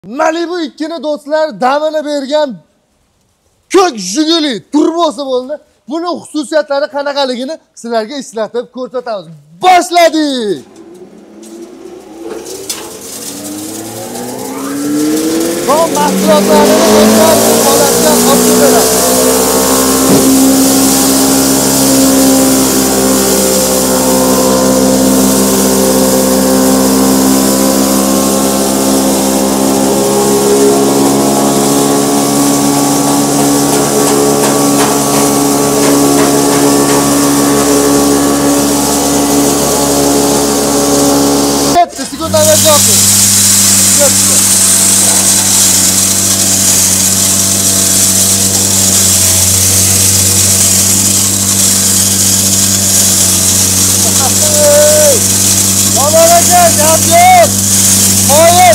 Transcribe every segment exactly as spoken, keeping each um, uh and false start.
Malibu ikkini do'stlar damini bergan ko'k Jiguli turbosi bo'ldi. Buning xususiyatlari qanaqaligini sizlarga eslatib ko'rsatamiz. Boshladik. Bu mahsulotlarni do'stlar holatda olib keladi. Hayır.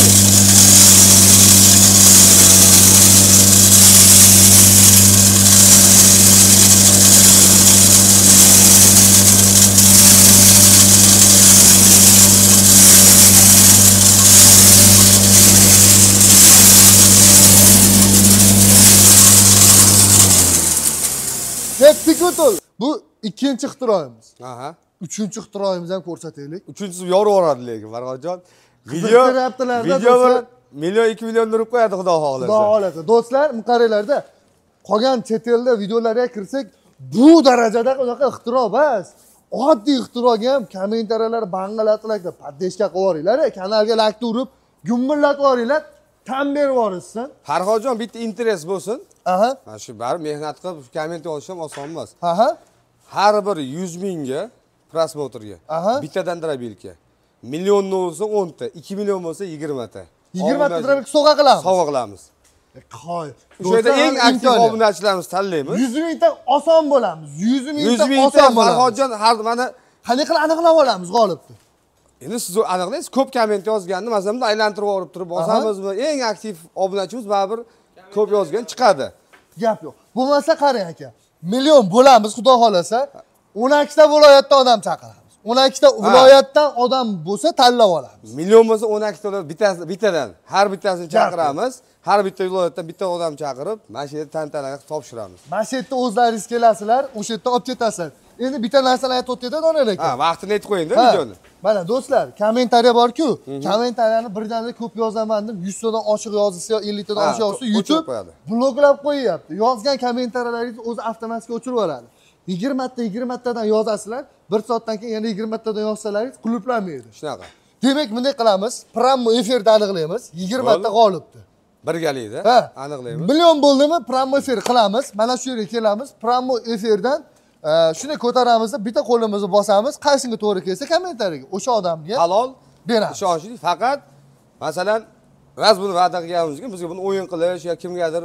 Hep kutul. Bu ikinci ixtiroimiz. Aha. Uchinchi ixtiroimizni ham ko'rsataylik. Uchinchisi yorib lekin Farhodjon. Video video bir million ikki million urib qo'yadi xudo xohlasa. Xudo xohlasa. Do'stlar, muqarrarlarda qolgan chet elda videolarga kirsak, bu darajada unaqa ixtiro emas. Oddiy ixtiroga ham kommentariyalar bangalatlakda paddeshga qilib yuboringlar, kanalga like urib, gummillatib yuboringlar, tan berib yuborishsin. Farhodjon bitta interes bo'lsin. Aha. Mana shu bari mehnat qilib komment yozish ham oson emas. Aha. Har bir yuz mingga prosmotrga, bittadan drabilka. Million bo'lsa o'n ta, ikki million bo'lsa yigirma ta. yigirma ta drabilka sovg'a qilamiz. Sovg'a qilamiz. Qo'y. O'sha yerda eng aktiv obunachilarimiz tanlaymiz. yuz mingta oson bo'lamiz. yuz mingta oson bo'lamiz. Farhodjon har mana qanday qilib aniqlab olamiz g'olibni? Endi siz aniqlaysiz, ko'p komment yozganni, masalan, aylantirib olib turib bosamizmi? Eng aktiv obunachimiz baribir ko'p yozgan chiqadi. Gap yo'q. Bo'lmasa qarang aka. Million bo'lamiz, xudo xolasa. o'n ikkita viloyatdan odam chaqiramiz. o'n ikkita viloyatdan odam bo'lsa tanlab olamiz. Million bo'lsa o'n ikkita bittasi bittadan har bittasini chaqiramiz. Har bitta viloyatdan bitta odam chaqirib, mana shu yerda tantanaga topshiramiz. Mana shu yerda o'zlaringiz kelasizlar, o'sha yerdan olib ketasizlar. Endi bitta narsani aytib o'tdi-da donar aka. Ha, vaqtini aytib qo'ying-da videoni. Mana do'stlar, kommentariya bor-ku, kommentariyani birdaniga ko'p yozaman deb yuz tadan oshiq yozsa, ellik tadan oshiq yozsa, YouTube bloklab qo'yapti. Yozgan kommentariyalaringizni o'zi avtomatik o'chirib yuboradi. yigirma ta yigirma tadan yozasizlar, bir soatdan keyin yana yigirma tadan yozsalaringiz quluplanmaydi. Shunaqa. Demak, bunday qilamiz, promo efirda aniqlaymiz, yigirma ta g'olibni. Birgalikda aniqlaymiz. Million bo'ldimi, promo efir qilamiz. Mana shu yerga kelamiz, promo efirdan shunday ko'taramiz, bitta qo'limizni bosamiz, qaysinga to'g'ri kelsa kommentariyaga o'sha odamga halol beramiz. Ishonchli, faqat masalan, biz buni va'da qilganimizga bizga buni o'yin qilish yoki kimgadir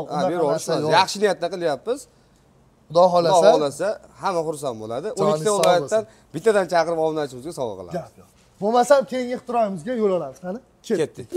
berib yaxshi niyatda qilyapmiz. Xudo xolasa, Xudo xolasa hamma xursand bo'ladi. o'n ikkita viloyatdan bittadan chaqirib obunachimizga sovg'a qilamiz. Gap yo'q. Bo'lmasa keyingi ixtiroimizga yo'l olamiz. Qani? Ketdik.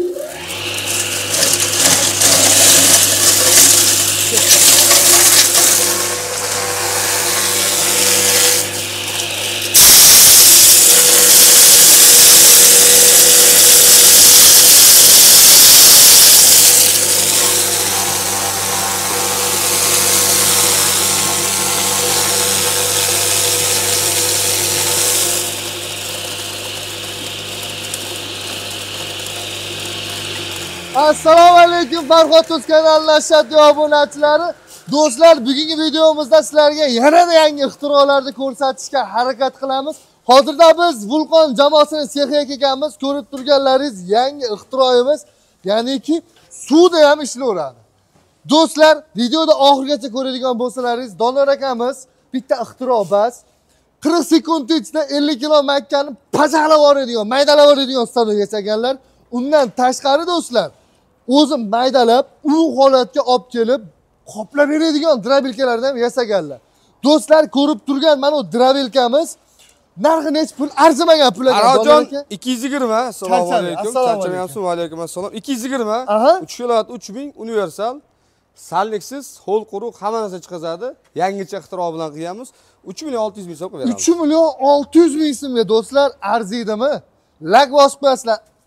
Assalomu alaykum Farhoduz kanalining ashaddiy obunachilari. Do'stlar, bugungi videomizda sizlarga yanada yangi ixtirolarni ko'rsatishga harakat qilamiz. Hozirda biz Vulqon jamoasining sexiga kelganmiz. Ko'rib turganlaringiz yangi ixtiroimiz, ya'niki suvda ham ishlayveradi. Do'stlar, videoda oxirigacha ko'radigan bo'lsalaringiz, Donor akamiz bitta ixtiro bas qirq sekund ichida ellik kilo makkani pajaqlab yuboradigan, maydalab yuboradigan stanoga yasaganlar. Undan tashqari do'stlar, o'zim maydalab, u holatga olib kelib, qoplab beradigan drabilkalardan yasaganlar. Do'stlar, ko'rib turgan mana bu drabilkamiz narxi nech pul? Arzimagan pul ekan. Farhodjon ikki yuz yigirma. Assalomu alaykum. Charchamayapsiz? Va alaykum assalom. ikki yuz yigirma. uch kilovatt uch ming universal. Salliksiz, ho'l quruq hamma narsa chiqazadi. Yangicha ixtiro bilan qilganmiz. uch million olti yuz ming so'm beramiz. uch million olti yuz ming so'mga do'stlar arziydimi? Lag bosib qo'yasizlar.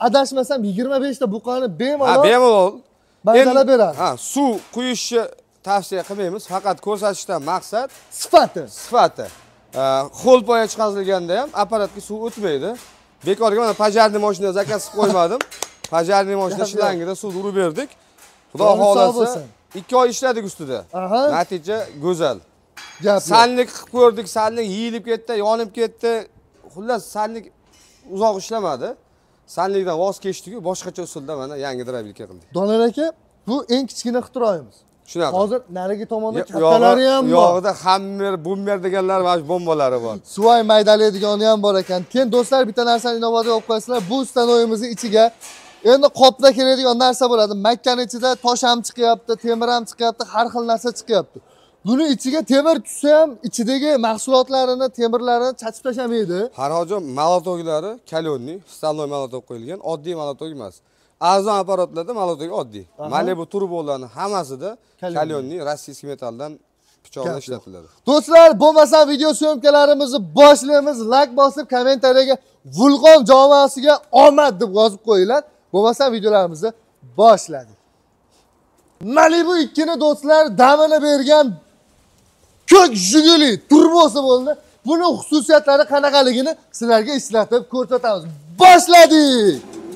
adashmasam yigirma besh ta buqani bemalol. Ha, bemalol. Maydalab beradi. Ha, suv quyishni tavsiya qilmaymiz. Faqat ko'rsatishdan maqsad sifati. Sifati. Qo'l poya chiqarilganda ham apparatga suv o'tmaydi. Bekorga mana pajarniy mashina zakaz qilib qo'ymadim. Pajarniy mashina shlangida suv urib berdik. Xudo xolasa ikki oy ishladik ustida. Natija go'zal. Sallik qilib ko'rdik, sallik yeyilib ketdi, yonib ketdi. Xullas sallik uzoq ishlamadi. Sallikdan voz kechdik-ku, boshqacha usulda mana yangi drabelka qildik. Donar aka, bu eng kichkina ixtiroyimiz. Shunaqa. Hozir narigi tomonda kattalari ham bor. Yog'ida hammer, bummer deganlar va bombalari bor. Suvay maydalaydigani ham bor ekan. Keyin do'stlar bitta narsani inovatsiya olib qo'yasizlar. Bu stanoyimizning ichiga endi qopda keladigan narsa bo'ladi. Makkaning ichida tosh ham chiqyapti, temir ham chiqyapti, har xil narsa chiqyapti. Buni ichiga temir tushsa ham ichidagi mahsulotlarini, temirlarini chachib tashamaydi. Har hojam malotoglari kalyonniy, staloy malotog qo'yilgan, oddiy malotog emas. Arzon apparatlarda malotog oddiy. Mana bu turbolarning hammasida kalyonniy rossiyskiy metalldan pichoqlar ishlatiladi. Do'stlar, bo'lmasa video syomkalarimizni boshlaymiz. Like bosib, kommentariyaga vulqon jamoasiga omad deb yozib qo'yinglar. Bo'lmasa videolarimizni boshladik. Malibu ikki ni do'stlar damini bergan ko'k Jiguli turbosi bo'ldi. Buni xususiyatlari qanaqaligini sizlarga eslatib ko'rsatamiz. Boshladik.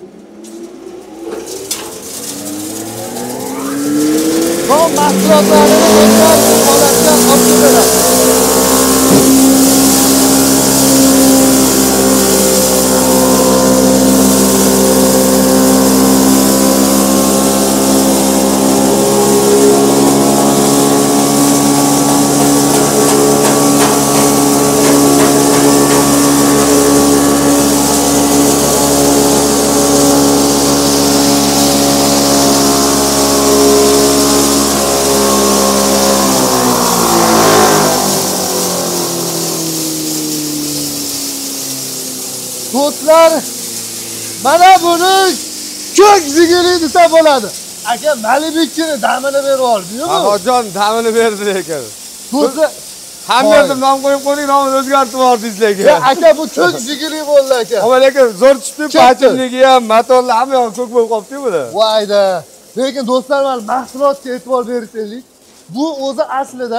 Bu mahsulotlarini do'stlar holatda olib keladi. Do'stlar, mana buni ko'k Jiguli desa bo'ladi. Aka Malibu ikki ni damini berib oldi-yu. Hahojon damini berdi lekin. Do'stlar, hammerdim nom qo'yib qo'ydik, nomini o'zgartirib yubordingiz lekin. Aka bu ko'k Jiguli bo'ldi aka. Ammo lekin zo'r chiqdi, pachimligi ham, motorlar hamma yoq ko'k bo'lib qolibdi buni. Voyda. Lekin do'stlar, mana mahsulotga e'tibor berishaylik. Bu o'zi aslida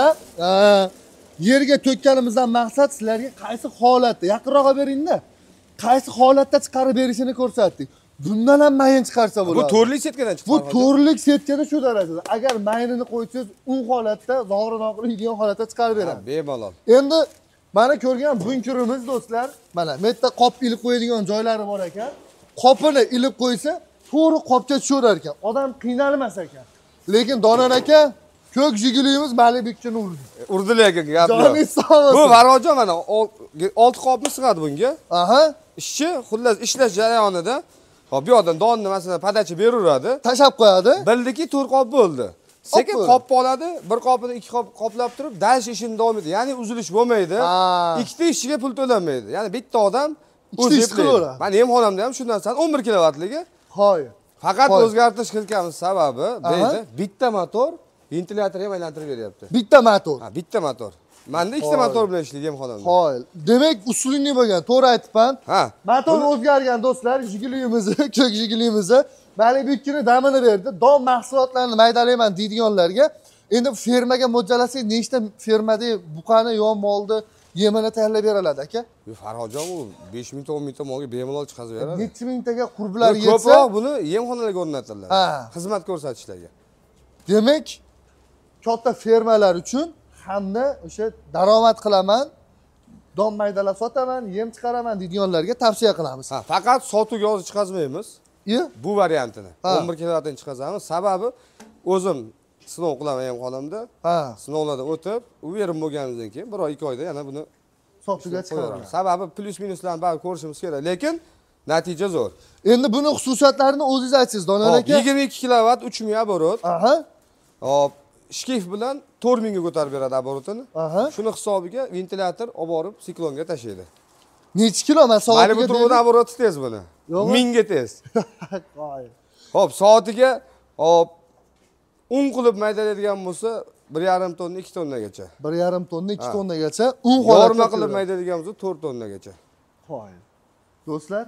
yerga to'kkanimizdan maqsad sizlarga qaysi holatda, yaqinroq bering-da. Qaysi holatda chiqarib berishini ko'rsatdik. Bundan ham mayin chiqarsa bo'ladi. Bu to'rlik setkadan chiqadi. Bu to'rlik setkada shu darajada. Agar mayinini qo'ysangiz, u holatda zo'riroq qiladigan holatda chiqarib beradi. Bemalol. Endi mana ko'rgan bunkerimiz do'stlar, mana bu yerda qop ilib qo'yadigan joylari bor ekan. Qopini ilib qo'ysa, to'g'ri qopga tushaverar ekan. Odam qiynalmas ekan. Lekin Donar aka ko'k Jigulimiz Malibu ikki ni urdi. Urdi lekin gap yo'q. Bu Varhojon mana olti qopni sig'adi bunga. Aha. Ishchi, xullas ishlash jarayonida hop bu yoqdan donni masalan padachi beraveradi. Tashab qo'yadi. Bildiki to'rt qop bo'ldi. Sekin qopni oladi, bir qopini ikki qop qoplab turib, dalish ishini davom etadi. Ya'ni uzilish bo'lmaydi. Ikkita ishchiga pul to'lanmaydi. Ya'ni bitta odam o'zi qilaveradi. Meni ham xonamda ham shu narsani o'n bir kilovatligi. Hoy. Faqat o'zgartirish qilganimiz sababi deydi, bitta motor ventilyator ham aylantirib beryapti. Bitta motor. Ha, bitta motor. Menda ikkita motor bilan ishlaydi ham xonamda. Hoy. Demak, usulli bo'lgan. To'g'ri aytibman. Ha. Motor o'zgargan do'stlar, Jigulimizni, ko'k Jigulimizni Malibu ikki ni damini berdi. Dom mahsulotlarini maydalayman deydiganlarga endi fermaga mo'ljalasak, nechta fermada buqani yo molni yemini tayyorlab beradi aka? Bu Farhojon u besh ming ta o'n ming ta molga bemalol chiqazib beradi. necha mingtaga qurbilar yetsa, ko'proq buni yemxonalarga o'rnatiladi. Xizmat ko'rsatishlarga. Demak, katta fermalar uchun hamda o'sha daromad qilaman, don maydalab sotaman, yem chiqaraman deydiganlarga tavsiya qilamiz. Ha, faqat sotuvga hozir chiqazmaymiz. Bu variantini o'n bir kilovatdan chiqazamiz. Sababi o'zim sinov qilaman ham xonamda. Ha. Sinovlardan o'tib, u yerim bo'lgandan keyin bir oy ikki oyda yana buni sotuvga chiqaramiz. Sababi plyus minuslarni bari ko'rishimiz kerak, lekin natija zo'r. Endi buni xususiyatlarini o'zingiz aytsangiz, Donar aka. yigirma ikki kilovat uch ming оборот. Aha. Hop, shkif bilan to'rt ming ga ko'tarib beradi оборотini. Shuni hisobiga ventilyator olib borib siklonga tashlaydi. Necha kilo men soatiga? Mana bu turbodan оборот tez buni. ming ga tez. Hop, soatiga hop un qilib maydalaydigan bo'lsa bir yarim tonna, ikki tonnagacha. bir yarim tonna, ikki tonnagacha un holatda yorma qilib maydalaydigan bo'lsa to'rt tonnagacha. Qo'y. Do'stlar,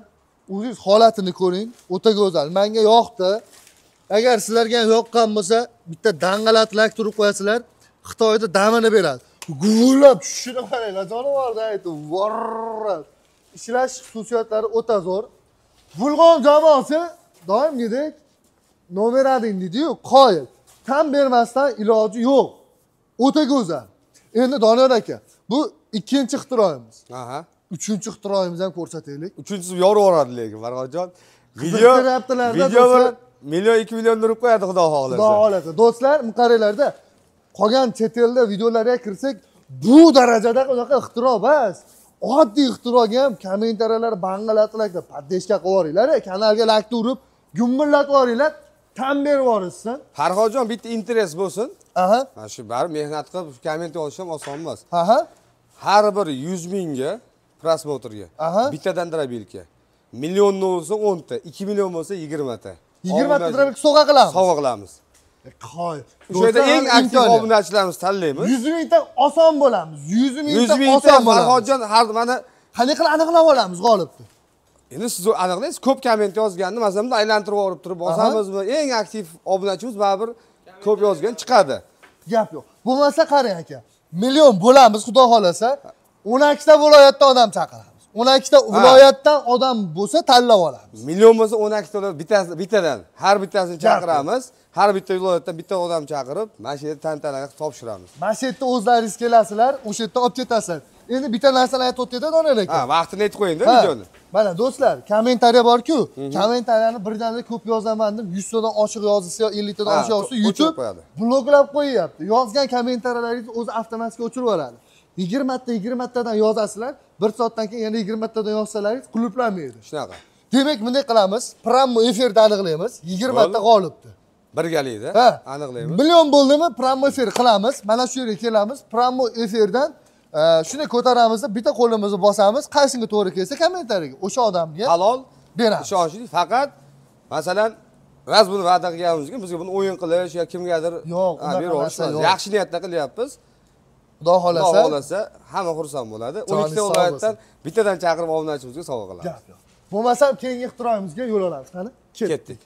o'zingiz holatini ko'ring, o'ta go'zal. Menga yoqdi. Agar sizlarga ham yoqqan bo'lsa, bitta dangalat lak turib qo'yasizlar, Xitoyda damini beradi. Guvillab tushishini qaranglar, jonivorda aytib, vorrab. Ishlash xususiyatlari o'ta zo'r. Bulg'on jamoasi doimgidek nomer один deydi-yu, qoyil. Tam bermasdan iloji yo'q. O'ta go'zal. Endi Doniyor aka, bu ikkinchi ixtiroimiz. Aha. Uchinchi ixtiroimizni ham ko'rsataylik. Uchinchisi yorib yuboradi lekin Farhodjon. Video video million ikki million urib qo'yadi xudo xohlasa. Xudo xohlasa. Do'stlar, qaranglarda qolgan chet elda videolarga kirsak, bu darajada unaqa ixtiro emas. Oddiy ixtiroga ham kommentariyalar bangalatlarga paddeshga qilib yuboringlar, kanalga like urib, gumbillatib yuboringlar, tan berib yuborishsin. Farhodjon bitta interes bo'lsin. Aha. Mana shu bari mehnat qilib komment yozish ham oson emas. Aha. Har bir yuz mingga prosmotrga bittadan drobilka. Millionni bo'lsa o'n ta, ikki million bo'lsa yigirma ta. yigirma ta drobilka sovg'a qilamiz. Sovg'a qilamiz. Qo'y. O'sha yerda eng aktiv obunachilarimiz tanlaymiz. yuz mingdan oson bo'lamiz. yuz mingdan oson bo'lamiz. Farhodjon har mana qanday qilib aniqlab olamiz g'olibni? Endi siz aniqlaysiz, ko'p komment yozganni, masalan, aylantirib olib turib bosamizmi? Eng aktiv obunachimiz baribir ko'p yozgan chiqadi. Gap yo'q. Bo'lmasa qarang aka. Million bo'lamiz, xudo xolasa. o'n ikki ta viloyatdan odam chaqiramiz. o'n ikki ta viloyatdan odam bo'lsa tanlab olamiz. Million bo'lsa o'n ikki ta bittasi bittadan har bittasini chaqiramiz. Har bitta viloyatdan bitta odam chaqirib, mana shu yerda tantanaga topshiramiz. Mana shu yerda o'zlaringiz kelasizlar, o'sha yerdan olib ketasizlar. Endi bitta narsani aytib o'tdi-da Doniyor aka. Ha, vaqtini aytib qo'ying-da videoni. Mana do'stlar, kommentariya bor-ku, kommentariyani birdaniga ko'p yozaman deb yuz tadan oshiq yozsa, ellik tadan oshiq yozsa, YouTube bloklab qo'yapti. Yozgan kommentariyalaringizni o'zi avtomatik o'chirib yuboradi. yigirma ta yigirma tadan yozasizlar, bir soatdan keyin yana yigirma tadan yozsalaringiz quluplanmaydi. Shunaqa. Demak, bunday qilamiz, promo efirda aniqlaymiz, yigirma ta g'olibni. Birgalikda aniqlaymiz. Million bo'ldimi, promo efir qilamiz. Mana shu yerga kelamiz, promo efirdan shuni ko'taramiz, bitta qo'limizni bosamiz, qaysiga to'g'ri kelsa kommentariyaga o'sha odamga halol beramiz. Ishonchli, faqat masalan, biz buni va'da qilganimizga, bizga buni o'yin qilish yoki kimgadir berib yaxshi niyatda qilyapmiz. Xudo xolasa, Xudo xolasa hamma xursand bo'ladi. o'n ikki ta viloyatdan bittadan chaqirib obunachimizga sovg'a qilamiz. Gap yo'q. Bo'lmasam keyingi ixtiroimizga yo'l olamiz. Qani? Ketdik.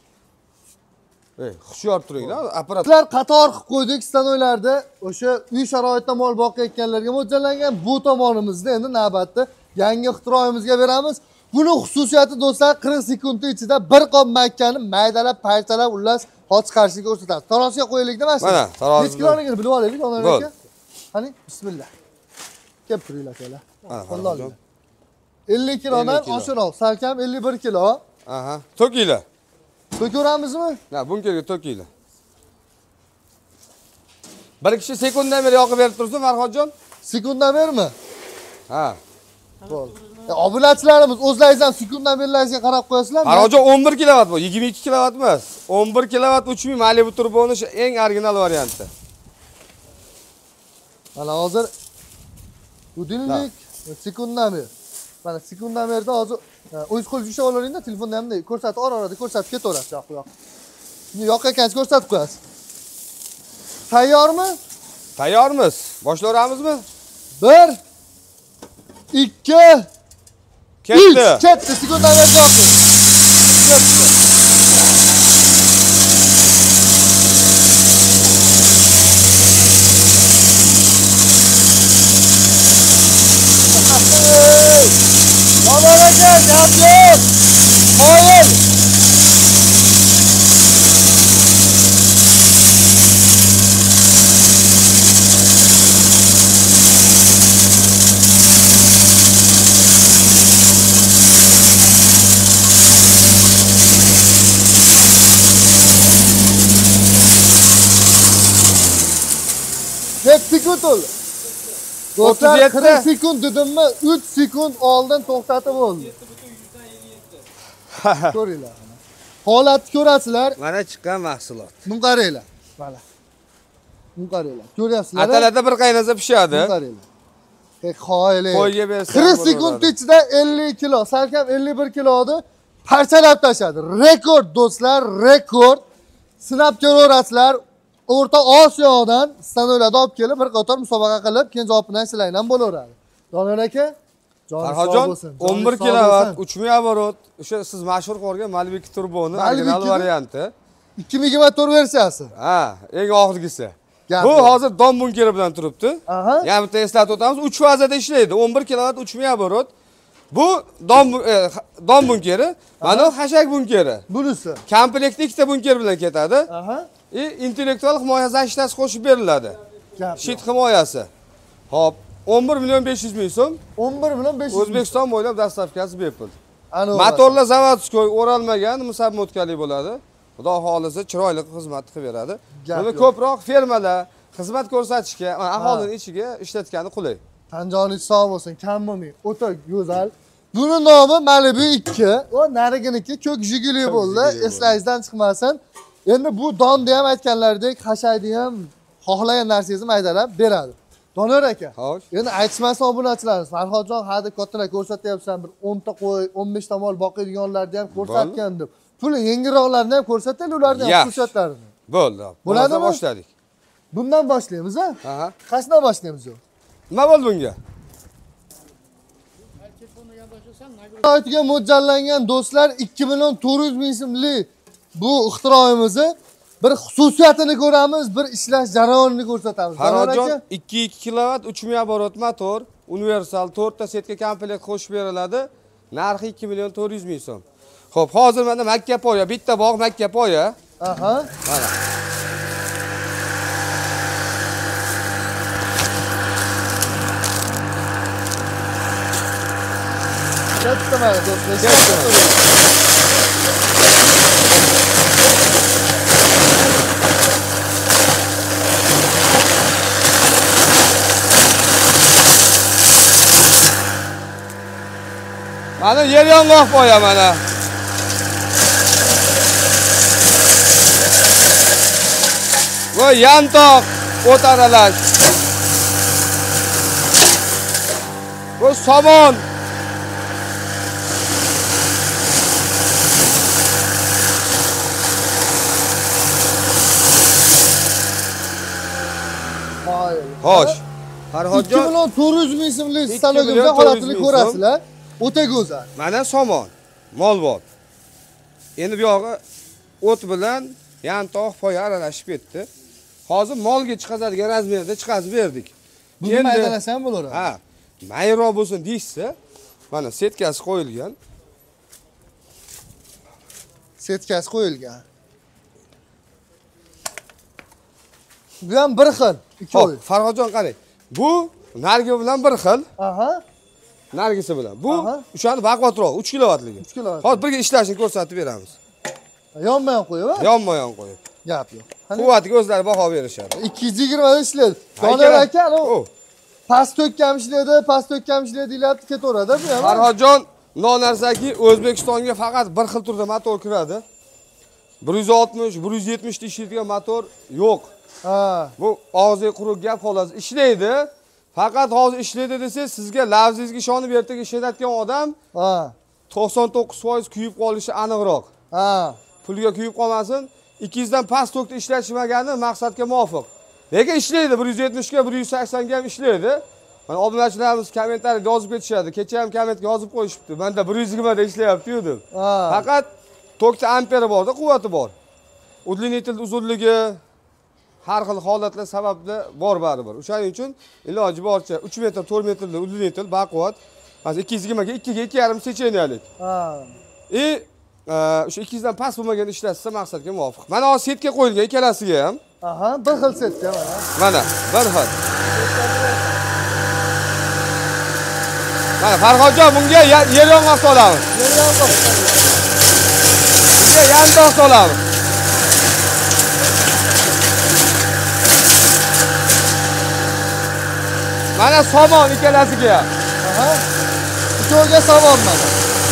Ey, xushyor turinglar, apparat. Sizlar qator qilib qo'ydik stanoylarda, o'sha uy sharoitida mol boqayotganlarga mo'ljallangan. Bu tomonimizda endi navbatda yangi ixtiroimizga beramiz. Buning xususiyati do'stlar, qirq sekund ichida bir qop makkani maydalab, parchalab, ullas hot chiqarishga ko'rsatamiz. Tarozga qo'yaylik-da mana shu. Mana, taroz. Necha kiloligini bilib olaylik, Doniyor aka. Qani, bismillah. Kelib turinglar akalar. Alloh. ellik kilodan oshiroq, salkam ellik bir kilo. Aha. To'kinglar. To'kramizmi? Ha, bunga to'kinglar. Bir kishi sekunddan beri yoqib berib tursin, Farhodjon. Sekunddan bermi? Ha. Bo'ldi. Obunachilarimiz o'zlaringiz ham sekunddan berlaringizga qarab qo'yasizlar. Farhodjon o'n bir kilovat bu, yigirma ikki kilovat emas. o'n bir kilovat uch ming Malibu turboni eng original varianti. Mana hozir budilnik sekunddan ber. Mana sekunddan berda hozir o'z qo'l ushlab olaringda, telefonda ham ko'rsatib, ora-orada ko'rsatib ketaverasiz yoq yoq. Shuni yoqqa ekansiz ko'rsatib qo'yasiz. Tayyormi? Tayyormiz. Boshlayamizmi? bir ikki Ketdi. Ketdi, sekunddan berda yoqdi. Ketdi. Doniyor aka, gap yo'q. Qo'ying. yetti sekund oldu. Do'stlar, qirq sekund dedimmi? uch sekund oldin to'xtatib bo'ldi. Ko'ringlar. Holatni ko'rasizlar. Mana chiqqan mahsulot. Buni qaranglar. Mana. Buni qaranglar. Ko'ryapsizlar? Atalada bir qaynasa pishadi. Buni qaranglar. Ey qoyili. Qo'yga bersa. qirq sekund ichida ellik kilo, salkam ellik bir kiloni parchalab tashladi. Rekord do'stlar, rekord. Sinab ko'rasizlar. O'rta Osiyodan stanoylarda olib kelib, bir qator musobaqa qilib, keyin javobini aytsalar ham bo'laveradi. Doniyor aka, Farhodjon o'n bir kilovat, uch ming оборот. O'sha siz mashhur qilgan Malibek turboni original varianti. ikki ming yigirma to'rt versiyasi. Ha, eng oxirgisi. Bu hozir dom bunkeri bilan turibdi. Yana bitta eslatib o'tamiz, uch fazada ishlaydi. o'n bir kilovat, uch ming оборот. Bu dom dom bunkeri, mana xashak bunkeri. Bunisi. Komplektda ikkita bunker bilan ketadi. Aha. E intellektual himoya zashtasi qo'shib beriladi. Shit himoyasi. Hop, o'n bir million besh yuz ming so'm. o'n bir million besh yuz ming. O'zbekiston bo'ylab dastavkasi bepul. Motorlar zavodskoy o'ralmagan, musabmotkali bo'ladi. Xudo xolisa chiroyli xizmat qilib beradi. Buni ko'proq fermalar xizmat ko'rsatishga, aholining ichiga ishlatgani qulay. Tanjoningiz sog' bo'lsin, kam bo'lmang. O'ta go'zal. Buni nomi Malibu ikki, o nariginiki ko'k Jiguli bo'ldi. Eslaringizdan chiqmasin. Endi bu donni ham aytganlaridek, xashayni ham xohlagan narsangizni maydalab beradi. Donor aka. Xo'sh. Endi aytishmasin obunachilarimiz. Farhodjon hadi kattalar ko'rsatyapsan, bir o'n ta qo'y, o'n besh ta mol boqiydiganlarni ham ko'rsatgan deb. Puli yengilroqlarni ham ko'rsataylik, ularni ham xususiyatlarini. Bo'ldi. Bo'ladimi? Boshladik. Bundan boshlaymiz, ha? Aha. Qachondan boshlaymiz yo? Nima bo'ldi bunga? Aytga mo'ljallangan do'stlar ikki million to'rt yuz ming so'mlik bu ixtiroimizni bir xususiyatini ko'ramiz, bir ishlash jarayonini ko'rsatamiz. Farhodjon ikki ikki kilovat, uch ming оборот motor, universal to'rt ta setka komplekt qo'shib beriladi. Narxi ikki million to'rt yuz ming so'm. Xo'p, hozir menda makkapoya, bitta bog' makkapoya. Aha. Mana. Katta mana do'stlar. Mana yer yong'oq poya mana. Bu yantoq o't aralash. Bu somon. Xo'sh. Farhodjon ikki million to'rt yuz ming so'mlik stanogimizda holatini ko'rasizlar. O'ta go'zal. Mana somon, molbot. Endi bu yog'i o't bilan yantoq poya aralashib ketdi. Hozir molga chiqazadigan razmerda chiqazib berdik. Buni maydalasam bo'laveradi. Ha, mayroq bo'lsin deysiz, mana setkasi qo'yilgan. Setkasi qo'yilgan. Bu ham bir xil, ikkovi. Farhodjon qarang. Bu nargi bilan bir xil. Aha. Nargisi bilan. Bu o'shani baquvvatroq, uch kilovatligi. uch kilovat. Hozir birga ishlashini ko'rsatib beramiz. Yonma-yon qo'yib-a? Yonma-yon qo'yib. Gap yo'q. Quvvatiga o'zlari baho berishadi. ikki yuz yigirma da ishlaydi. Donor aka, past to'kkam ishlaydi, past to'kkam ishlaydi deyapti, ketaveradi bu ham. Farhodjon, no narsaki O'zbekistonga faqat bir xil turda motor kiradi. bir yuz oltmish, bir yuz yetmish ta ishlaydigan motor yo'q. Ha. Bu og'ziga quruq gap xolos. Ishlaydi. Faqat hozir ishlaydi desangiz, sizga lavzingizga ishonib ertaga ishlatadigan odam ha to'qson to'qqiz foiz kuyib qolishi aniqroq. Ha. Pulga kuyib qolmasin. ikki yuz dan past tokda ishlashmagani maqsadga muvofiq. Lekin ishlaydi, bir yuz yetmish ga, bir yuz sakson ga ham ishlaydi. Mana obunachilarimiz kommentariyada yozib ketishadi. Kecha ham kommentga yozib qo'yishibdi. Menda bir yuz yigirma da ishlayapti deb. Faqat tokda amperi borda, quvvati bor. Udlinitel uzunligi har xil holatlar sababli bor baribir. O'shaning uchun iloji boricha uch metr, to'rt metrli udlinitel baquvvat. Hozir ikki yuz yigirma ga ikki ga ikki yarim secheniyalik. Ha. E o'sha ikki yuz dan past bo'lmagan ishlatsa maqsadga muvofiq. Mana hozir setga qo'yilgan ikkalasiga ham. Aha, bir xil setga mana. Mana, bir xil. Mana Farhodjon bunga yer yong'oq solamiz. Yer yong'oq. Bunga yantoq solamiz. Mana somon ikkalasiga. Aha. Ikkoviga somon mana.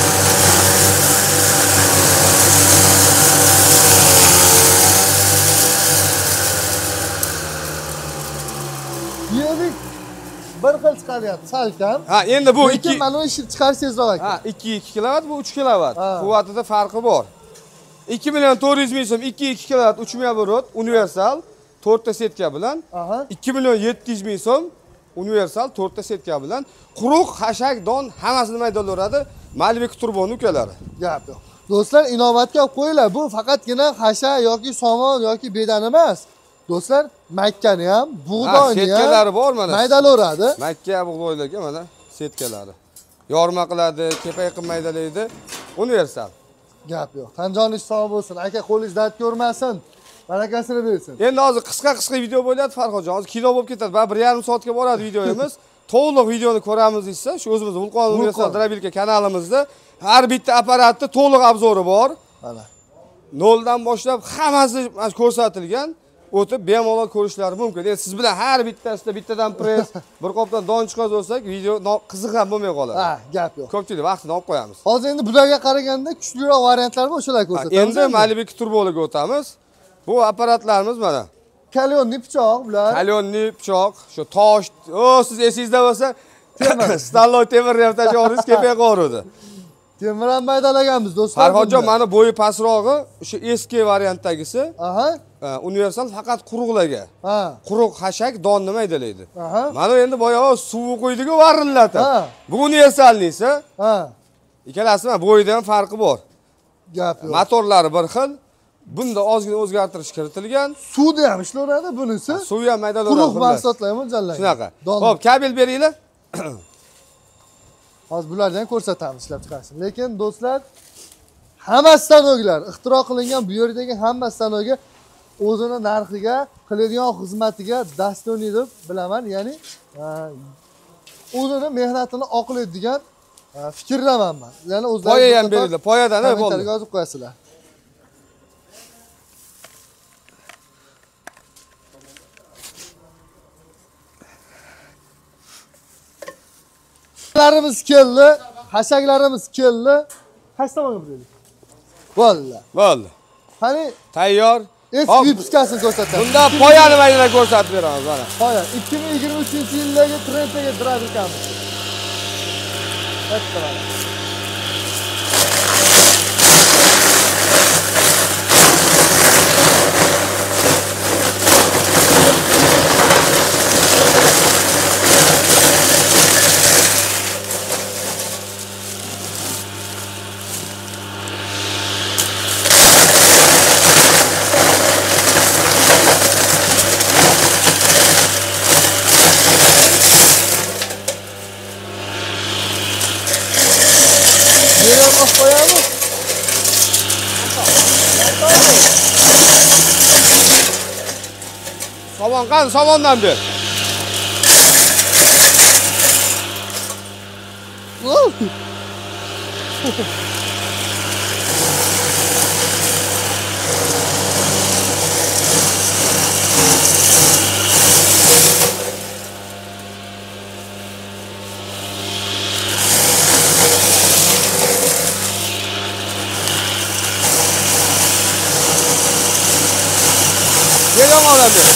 Yedik bir xil chiqaryapti, salkam. Ha, endi bu ikki mana uni chiqarish tezroq ekan. Ha, ikki ikki kilovat, bu uch kilovat. Quvvatida farqi bor. ikki million to'rt yuz ming so'm, ikki ikki kilovat, uch ming оборот, universal, to'rt ta setka bilan. ikki million yetti yuz ming so'm, universal to'rtta setka bilan quruq, xashak, don hammasini maydalayveradi. Malibek turboni ukalari. Gap yo'q. Do'stlar, inovatga olib qo'yinglar. Bu faqatgina xashak yoki somon yoki bedan emas. Do'stlar, makkani ham, bug'doyni ham setkalari bor mana. Maydalayveradi. Makka bug'doylarga mana setkalari. Yorma qiladi, kepay qilib maydalaydi. Universal. Gap yo'q. Tanjoningiz sog' bo'lsin. Aka, qo'lingiz dard ko'rmasin. Barakasini bersin. Endi hozir qisqa-qisqa video bo'lyapti Farhodjon. Hozir kino bo'lib ketadi. Baribir bir yarim soatga boradi videomiz. To'liq videoni ko'ramiz desa, shu o'zimiz Vulqon Universal Drobilka kanalimizda har bitta apparatni to'liq obzori bor. Mana. noldan boshlab hammasi ko'rsatilgan. O'tib bemalol ko'rishlari mumkin. Endi siz bilan har bittasida bittadan press, bir qopdan don chiqaz olsak, video qiziq ham bo'lmay qoladi. Ha, gap yo'q. Ko'pchilik vaqtini olib qo'yamiz. Hozir endi bularga qaraganda kuchliroq variantlar bor, o'shalar ko'rsatamiz. Endi Malibek turboliga o'tamiz. Bu apparatlarimiz mana. Kalyonni pichoq bular. Kalyonni pichoq, shu tosh, o siz esingizda bo'lsa, temir, Stallov temir reportajingiz kepay qoldi. Temir ham maydalaganmiz do'stlar. Farhodjon, mana bo'yi pastrog'i, o'sha eski variantdagisi. Aha. Universal faqat quruqlarga. Ha. Quruq xashak donni maydalaydi. Aha. Mana endi boyagi suvi qo'ydiku varillatib. Ha. Bu universalnisi. Ha. Ikkalasi ham bo'yida ham farqi bor. Gap yo'q. Motorlari bir xil. Bunda ozgina o'zgartirish kiritilgan. Suvda ham ishlanadi bunisi. Suvi ham maydalanadi. Quruq mahsulotlar mo'ljallangan. Shunaqa. Xo'p, kabel beringlar. Hozir bulardan ko'rsatamiz ishlab chiqarishni. Lekin do'stlar, hamma stanoklar, ixtiro qilingan bu yerdagi hamma stanokga o'zini narxiga, qiladigan xizmatiga dasturli deb bilaman. Ya'ni o'zini mehnatini oqlaydigan fikrdaman men. Ya'ni o'zlari poya ham berildi. Poyadan bo'ldi. Kommentarga yozib qo'yasizlar. Larimiz keldi, xashaklarimiz keldi. Qaysi tomonga buraylik? Bo'ldi. Bo'ldi. Qani tayyor. Eski vipiskasini ko'rsatamiz. Bunda poyani maydalar ko'rsatib beramiz mana. Poya ikki ming yigirma uchinchi yildagi trenddagi Drobilkamiz. Katta mana. Nereye koyalım? Somon qani, somondan ber. Geliyorum oradan bir.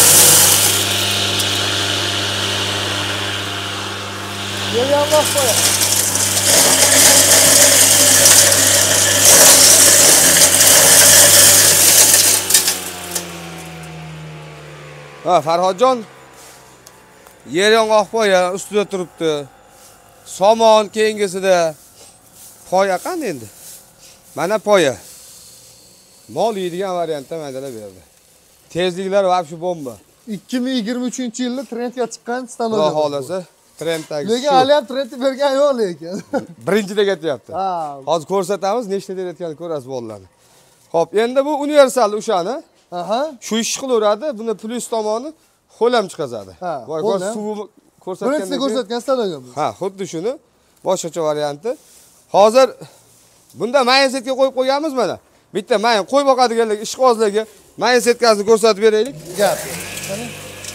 Geliyorum bak koyalım. Ha, Farhodjon yer yong'oq poya ustida turibdi. Somon keyingisida poya qani endi? Mana poya. Mol yeydigan variantda maydalab berdi. Tezliklar vobshe bomba. ikki ming yigirma uchinchi yilda trendga chiqqan stanok. Xudo xolasa trenddagi. Lekin hali ham trendni bergan yo'q lekin. Birinchida ketyapti. Ha. Hozir ko'rsatamiz, nechta deyotganini ko'rasiz bolalarni. Xo'p, endi bu universal o'shani. Aha. Shu ish qilaveradi. Buni plus tomoni ho'l ham chiqazadi. Voy, suv ko'rsatganda. Birinchida ko'rsatgan stanogimiz. Ha, xuddi shuni boshqacha varianti. Hozir bunda maynsetga qo'yib qo'yganmiz mana. Bitta mayn qo'y boqadiganlar ishqozlarga maynsetkasini ko'rsatib beraylik. Gap. Qani?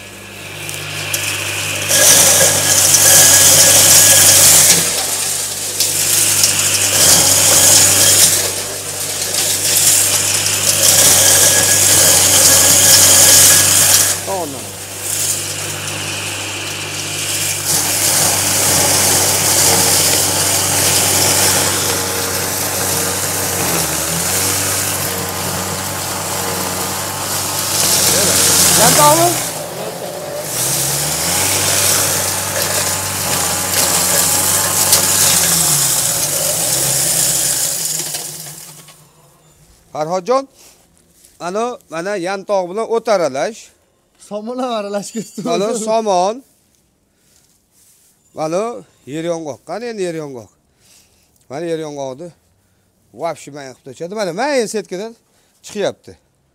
Ondan. Yandoqmi? Farhodjon, ana mana yantoq bilan o't aralash. Somon ham aralash ketdi. Mana somon. Mana yer yong'oq. Qani endi yer yong'oq. Mana yer yong'oqni vobshe men qilib tashadi. Mana men setkadan chiqyapti.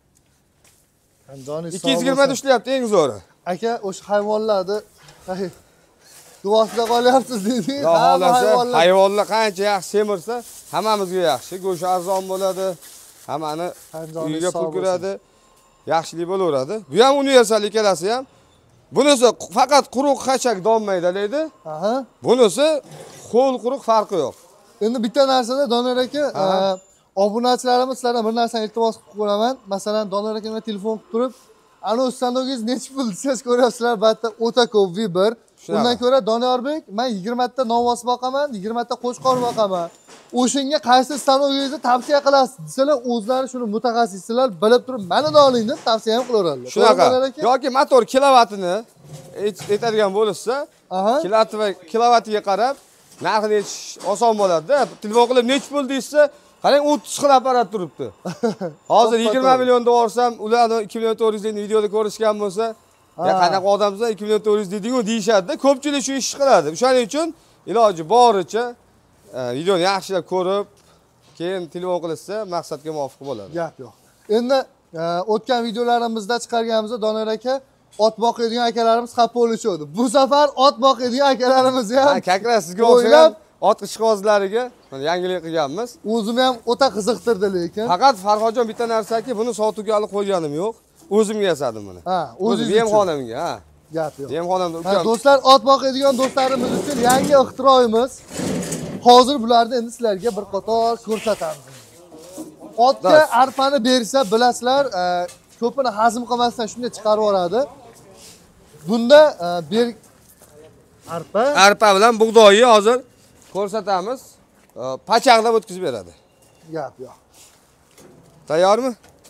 ikki yuz yigirma da ishlayapti eng zo'ri. Aka, o'sha hayvonlarni duosida qolyapsiz dedi. Hayvonlar, hayvonlar qancha yaxshi semirsa, hammamizga yaxshi. Go'sht arzon bo'ladi. Hammani uyiga pul kiradi. Yaxshilik bo'laveradi. Bu ham universal ikkalasi ham. Bunisi faqat quruq xashak donmaydi deydi. Aha. Bunisi qo'l quruq farqi yo'q. Endi bitta narsada Donor aka, obunachilarimiz sizlardan bir narsani iltimos qilib qo'yaman. Masalan, Donor akamga telefon qilib turib, ana o'standogingiz necha pul desangiz ko'ryapsizlar, batda o'ta ko'p Viber. Undan ko'ra Doniyorbek, men yigirma ta novvos boqaman, yigirma ta qo'chqor boqaman. O'shinga qaysi stanogingizni tavsiya qilasiz desalar, o'zlari shuni mutaxassislar bilib turib, mana da oling deb tavsiya ham qilaveradilar. Shunaqa. Yoki motor kilovatini aytadigan bo'lsa, kilovatiga qarab narxini aytish oson bo'ladi-da. Telefon qilib necha pul deysa, qarang o'ttiz xil apparat turibdi. Hozir yigirma million dolsam, ularni ikki million to'rt yuz videoda ko'rishgan bo'lsa, ya qanaqa odamsan ikki million to'rt yuz dedingu deyishadi-da. Ko'pchilik shu ishni qiladi. O'shaning uchun iloji boricha videoni yaxshilab ko'rib, keyin telefon qilsa, maqsadga muvofiq bo'ladi. Gap yo'q. Endi o'tgan videolarimizda chiqarganimizda Donor aka ot boqadigan akalarimiz xafa bo'lishdi. Bu safar ot boqadigan akalarimiz ham kaklar sizga o'xshagan ot ishqibozlariga yangilik qilganmiz. O'zim ham o'ta qiziqtirdi lekin. Faqat Farhodjon bitta narsaki, buni sotuvga olib qo'yganim yo'q. O'zimga yasadim buni. Ha, o'zim yemxonamga, ha. Gap yo'q. Yemxonamda ukam. Do'stlar, ot boqadigan do'stlarimiz uchun yangi ixtiroimiz. Hozir bularni endi sizlarga bir qator ko'rsatamiz. Otga arpani bersa, bilasizlar, ko'pini hazm qilmasdan shunday chiqarib yuboradi. Bunda ber arpa, arpa bilan bug'doyni hozir ko'rsatamiz. Pachaqlab o'tkazib beradi. Gap yo'q. Tayyormi?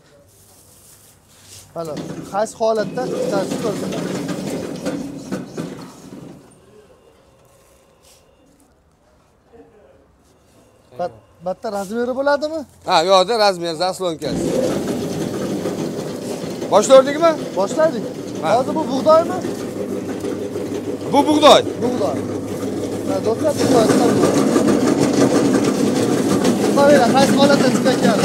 Mana qaysi holatda bittasi ko'rsatamiz. Batta razmeri bo'ladimi? Ha, yo'qda razmer, zaslonkasi. Boshlardikmi? Boshladik. Hozir bu bug'doymi? Bu bug'doy. Bug'doy. Ha, do'stlar, bug'doy. Qaranglar, qaysi holatda chiqayotgan.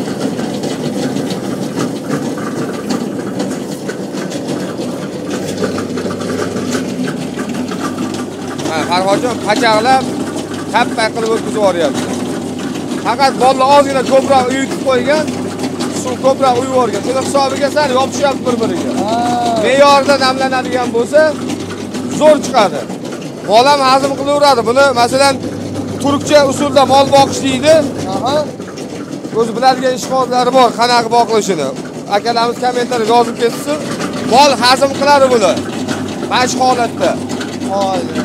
Ha, Farhodjon pachaqlab, tappa qilib o'tkazib yuboryapti. Faqat bolalar ozgina ko'proq uyutib qo'ygan, suv ko'proq uyib yuborgan. Shuni hisobiga sal yopishyapti bir-biriga. Me'yorda namlanadigan bo'lsa, zo'r chiqadi. Bolam hazm qilaveradi. Buni masalan turkcha usulda mol boqish deydi. Aha. O'zi biladigan ishqibozlari bor, qanaqa boqilishini. Akalarimiz kommentariyga yozib ketsin. Mol hazm qiladi buni. Mana shu holatda. Hoy.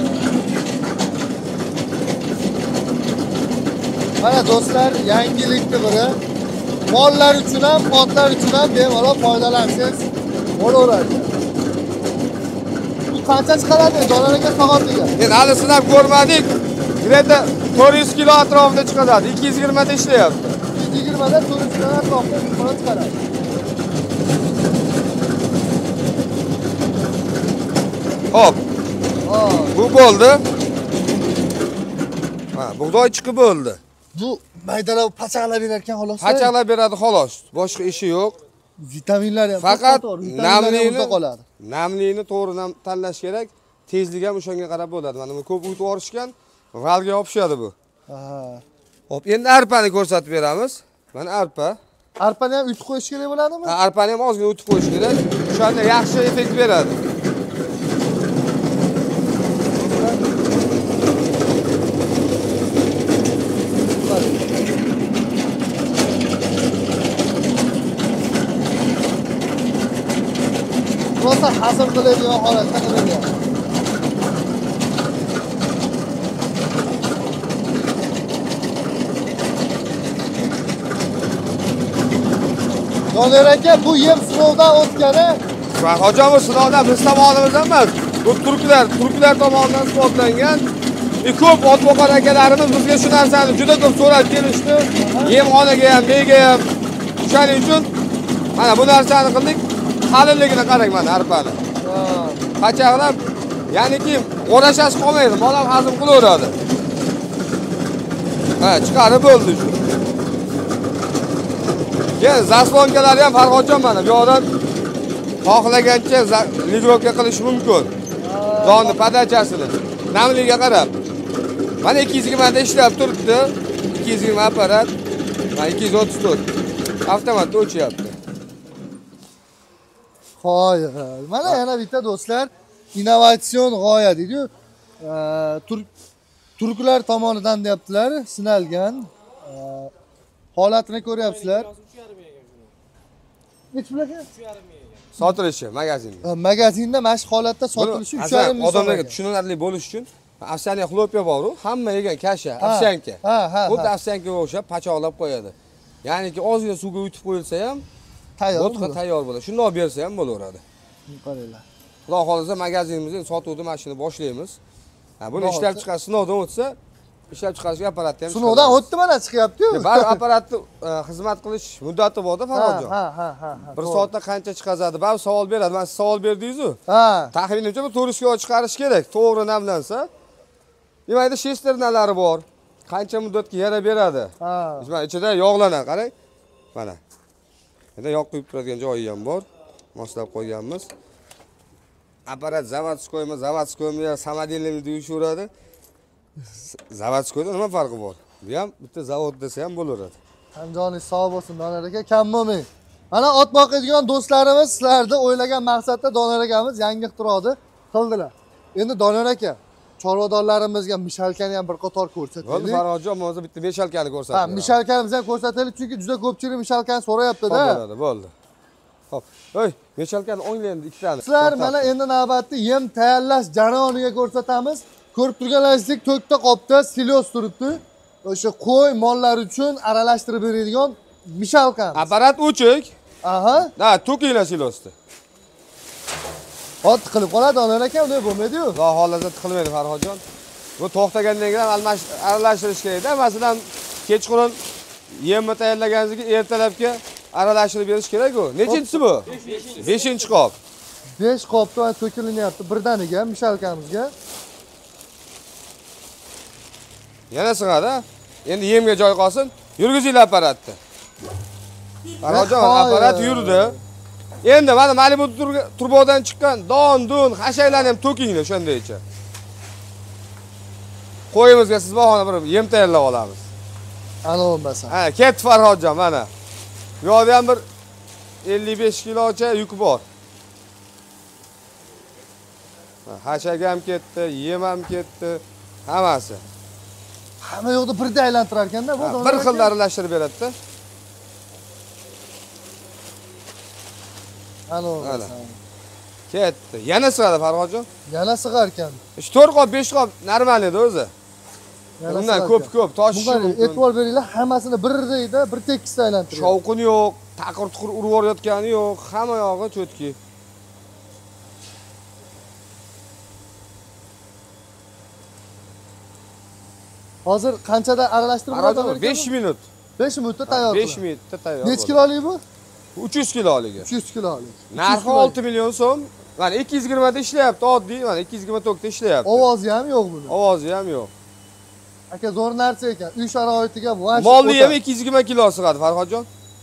Mana do'stlar, yangilikni biri. Mollar uchun ham, otlar uchun ham bemalol foydalansangiz bo'laveradi. Bu qancha chiqaradi Donor aka soatiga? Men hali sinab ko'rmadik. Greta to'rt yuz kilo atrofida chiqadi. ikki yuz yigirma da ishlayapti. ikki yuz yigirma da to'rt yuz kilo atrofida chiqaradi. Hop. Bu bo'ldi. Ha, bug'doy chiqib bo'ldi. Bu maydalab pachaqlab berar ekan xolos. Pachaqlab beradi xolos. Boshqa ishi yo'q. Vitaminlar ham faqat namlikni qoladi. Namlikni to'g'ri tanlash kerak. Tezligi ham o'shanga qarab bo'ladi. Mana bu ko'p uyutib yuborishgan, valga yopishadi bu. Ha. Hop, endi arpani ko'rsatib beramiz. Mana arpa. Arpani ham uyutib qo'yish kerak bo'ladimi? Ha, arpani ham ozgina uyutib qo'yish kerak. O'shanda yaxshi effekt beradi. Rosa hazm qiladigan holatda qilingan. Donor aka, bu yem sinovdan o'tgani. Farhodjon, bu sinovdan biz tomonimizdan emas. Bu turklar, turklar tomonidan isbotlangan. E ko'p ot boqar akalarimiz bizga shu narsani juda ko'p so'rab kelishdi. Yemxonaga ham, menga ham O'shaning uchun mana bu narsani qildik. Qalinligini qarang mana arpani. Qachaqlab, ya'niki o'rashasi qolmaydi, mol ham hazm qilaveradi. Ha, chiqarib bo'ldi shu. Keyin zaslonkalari ham Farhodjon mana bu yoqdan xohlagancha ligrovka qilish mumkin. Donni padachasini namligiga qarab. Mana ikki yuz yigirma da ishlab turibdi. ikki yuz yigirma apparat. Mana ikki yuz o'ttiz to'rt. Avtomatda o'chyapti. Xo'y, mana yana bitta do'stlar, innovatsion g'oya deydi-yu. Turk turklar tomonidan deyaptilar, sinalgan. Holatini ko'ryapsizlar. Nech pul ekan? Sotilishi magazinda. Magazinda mana shu holatda sotilishi uch yarim ming. Odamlarga tushunarli bo'lish uchun ovsyanka xlopya bor-ku, hamma yegan kasha, ovsyanka. Ha, ha. Xuddi ovsyankaga o'xshab pachoqlab qo'yadi. Ya'niki ozgina suvga yutib qo'yilsa ham tayyor. Bo'tqa tayyor bo'ladi. Shundoq bersa ham bo'laveradi. Qaranglar. Xudo xolisa magazinimizda sotuvni mashina boshlaymiz. Ha, buni ishlab chiqarish sinovdan o'tsa, ishlab chiqarishga apparatni ham sinovdan o'tdi mana chiqyapti-yu. Bar apparatni xizmat qilish muddati bor-da, Farhodjon. Ha, ha, ha, ha. Bir soatda qancha chiqazadi? Ba'zi savol beradi. Men siz savol berdingiz-ku. Ha. Taxminimcha bu to'rt yuz kilo chiqarish kerak. To'g'ri namlansa. Demakda shesternalari bor. Qancha muddatga yara beradi? Ha. Mana ichida yog'lanadi, qarang. Mana. Endi yog' quyib turadigan joyi ham bor. Moslab qo'yganmiz. Apparat zavodskoymi, zavodskoymi, samodelniy deyishaveradi. Zavodskoyda nima farqi bor? Bu ham bitta zavod desa ham bo'laveradi. Hamjoningiz sog' bo'lsin, Donar aka, kam bo'lmang. Mana ot boqadigan do'stlarimiz sizlarni o'ylagan maqsadda Donar akamiz yangi ixtironi qildilar. Endi Donar aka, chorvadorlarimizga mishalkani ham bir qator ko'rsataylik. Bo'ldi, Farhodjon, hozir bitta mishalkani ko'rsatamiz. Ha, mishalkanimizni ham ko'rsataylik, chunki juda ko'pchilik mishalkani so'rayapti-da. Bo'ldi, bo'ldi. Xo'p. Oy, mishalkani o'nglaydi ikkitani. Sizlar mana endi navbatda yem tayyorlash jarayoniga ko'rsatamiz. Ko'rib turganlaringizdek to'rtta qopda silos turibdi. O'sha qo'y mollar uchun aralashtirib beradigan mishalkamiz. Apparat o'chik. Aha. Ha, to'kinglar silosda. Ot qilib qoladi, Donar aka, unday bo'lmaydi-yu. Xudo xolasa qilmaydi Farhodjon. Bu to'xtagandan keyin aralashtirish kerak-da. Masalan, kechqurun yemni tayyorlaganingizga ertalabga aralashtirib berish kerak-ku. Nechinchisi bu? beshinchi qop. besh qopda to'kilinyapti birdaniga mishalkamizga. Yana sig'adi. Endi yemga joy qolsin. Yurgizinglar apparatni. Farhodjon, apparat yurdi. Endi mana Malibu turbodan chiqqan don-dun, hashaylarni ham to'kinglar o'shandaycha. Qo'yimizga siz bahona bir yem tayyorlab olamiz. Ana bo'lmasa. Ha, ketdi Farhodjon mana. Bu yerda ham bir ellik besh kilocha yuk bor. Hashaga ham ketdi, yem ham ketdi, hammasi. Hamma yo'qda birda aylantirar ekanda, bu bir xil aralashtirib beradi-da. Ana bo'lmasa. Ketdi. Yana sig'adi Farhodjon. Yana sig'ar ekan. to'rt qop, besh qop normal edi o'zi. Bundan ko'p-ko'p toshishi mumkin. E'tibor beringlar, hammasini birdayda, bir tekisda aylantiradi. Shovqin yo'q, taqir-tuqir urib yorayotgani yo'q, hamma yog'i cho'tki. Hozir qanchada aralashtirib bo'ladi? besh minut. besh minutda tayyor. besh minutda tayyor. Necha kilolik bu? uch yuz kilolik. uch yuz kilolik. Narxi olti million so'm. Mana ikki yuz yigirma da ishlayapti, oddiy, mana ikki yuz yigirma to'rt da ishlayapti. Ovozi ham yo'q buni. Ovozi ham yo'q. Aka, zo'r narsa ekan. Uy sharoitiga bu ash. Molli ham ikki yuz yigirma kilo sig'adi Farhodjon.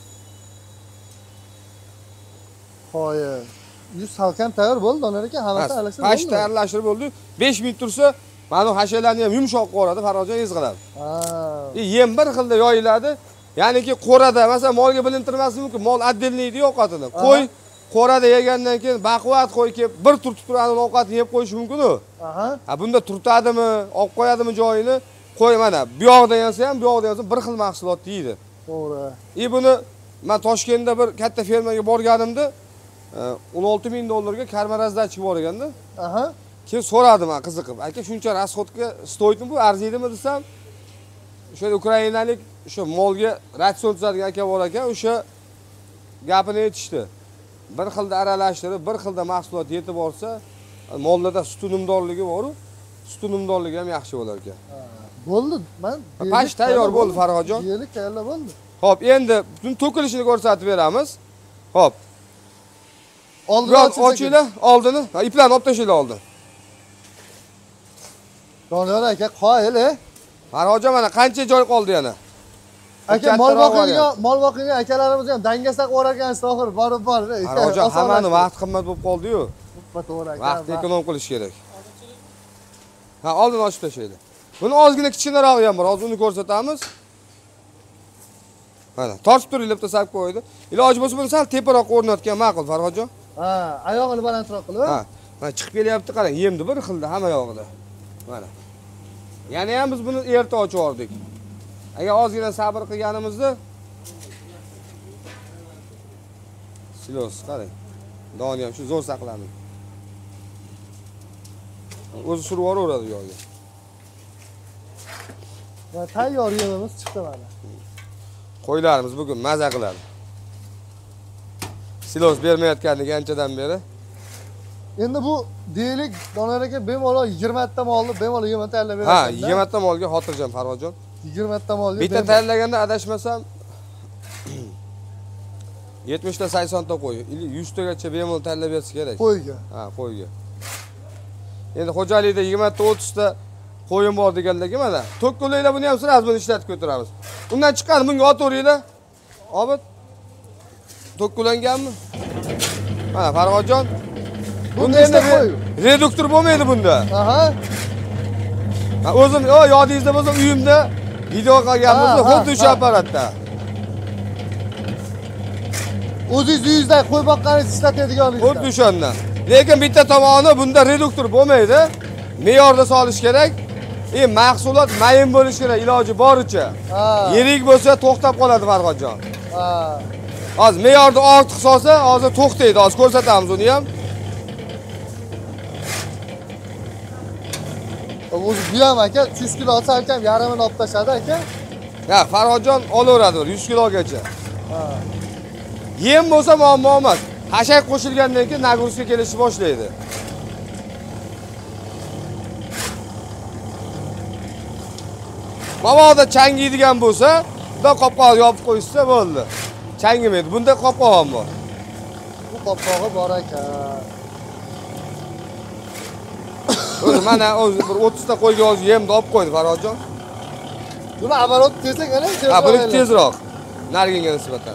Xo'y. yuz salkam tayyor bo'ldi, Donar aka, hammasi aralashtirib bo'ldi. Pash tayyorlashtirib bo'ldi. besh minut tursa, mana bu hashalarni ham yumshoq qo'radi, Farhodjon ezg'iladi. Ha. Yem bir xilda yoyiladi. Ya'niki qo'rada, masalan, molga bilintirmasligi mumkin. Mol отдельный ovqatini. Qo'y qo'rada yegandan keyin baquvvat qo'y kelib bir turtib turadi, ovqatni yeb qo'yish mumkin-ku. Aha. Ha, bunda turtadimi, olib qo'yadimi joyini? Qo'y mana bu yoqda yasa ham, bu yoqda yasa bir xil mahsulot deydi. To'g'ri. E buni men Toshkentda bir katta fermaga borganimda o'n olti ming dollarga karmarazdachik bor ekanda. Aha. Keyin so'radim men qiziqib. Aka, shuncha расходga stoydimi bu, arziydimi desam, o'sha ukrainalik o'sha molga ratsion tuzadigan aka bor ekan, o'sha gapini aytishdi. Bir xilda aralashtirib, bir xilda mahsulot yetib borsa, mollarda sut unumdorligi bor-ku, sut unumdorligi ham yaxshi bo'lar ekan. Bo'ldi, men pash tayyor bo'ldi Farhodjon. Yelik tayyorlab bo'ldi. Hop, endi buni to'kilishini ko'rsatib beramiz. Hop. Oldini ochinglar, oldini. Ha, iplarni olib tashlaylar oldin. Doniyor aka, qoyil, e? Farhojon mana qancha joy qoldi yana? Aka, mol boqiydigan, mol boqiydigan akalarimiz ham dangasaq o'rar ekansiz, oxir borib bor. Farhojon, hammani vaqt qimmat bo'lib qoldi-yu. To'g'ri aka. Vaqt ekonom qilish kerak. Ha, oldin ochib tashlaydi. Buni ozgina kichkinarog'i ham bor, hozir uni ko'rsatamiz. Mana, tortib turinglar, bitta sab qo'ydi. Iloji bo'lsa buni sal teparoq o'rnatgan ma'qul, Farhojon. Ha, oyog'ini balandroq qilib. Ha, mana chiqib kelyapti, qarang, yemdi bir xilda hamma yog'ida. Mana. Yana ham biz buni erta ochib yubordik. Agar ozgina sabr qilganimizda silos, qarang. Doni ham shu zo'r saqlanadi. O'zi surib yuboraveradi yo'lga. Va tayyor yemimiz chiqdi mana. Qo'ylarimiz bugun maza qiladi. Silos bermayotganligi anchadan beri. Endi bu deylik Doniyor aka bemalol yigirma ta molni bemalol yigirma ta tayyorlab beradi. Ha, yigirma ta molga xotirjam Farhojon. yigirma ta molga. Bitta tayyorlaganda adashmasam yetmish ta sakson ta qo'y, yuz tagacha bemalol tayyorlab bersa kerak. Qo'yga. Ha, qo'yga. Endi xo'jalikda yigirma ta o'ttiz ta qo'yim bor deganlarga mana to'kko'laylar buni ham siz buni ishlatib ko'taramiz. Undan chiqqan bunga otaveringlar. Obid to'kko'langanmi? Mana Farhojon. Bunda endi reduktor bo'lmaydi bunda. Aha. Ha, o'zim, o yodingizda bo'lsa uyimda video qilganmiz, xuddi o'sha apparatda. O'zingiz uyingizda qo'y boqqaningizni ishlatadiganingiz. Xuddi o'shandan. Lekin bitta tomoni bunda reduktor bo'lmaydi. Me'yorda solish kerak. E, mahsulot mayin bo'lishi kerak iloji boricha. Ha. Yirik bo'lsa to'xtab qoladi Farhojon. Ha. Hozir me'yorda ortiq solsa, hozir to'xtaydi. Hozir ko'rsatamiz uni ham. O'zi bu ham aka yuz kilo olsa ham yarmini olib tashadi aka. Ha, Farhojon olaveradi yuz kilogacha. Ha. Yem bo'lsa muammo emas. Hashak qo'shilgandan keyin nagruska kelishni boshlaydi. Mabodo changiydigan bo'lsa, bunda qopqoq yopib qo'ysa bo'ldi. Changimaydi. Bunda qopqoq ham bor. Bu qopqog'i bor ekan. O'zi mana o'zi bir o'ttiz ta qo'yga hozir yemni olib qo'ydi Farhojon. Buni avarot tezak ana, tezroq. Ha, buni tezroq. Nariginga nisbatan.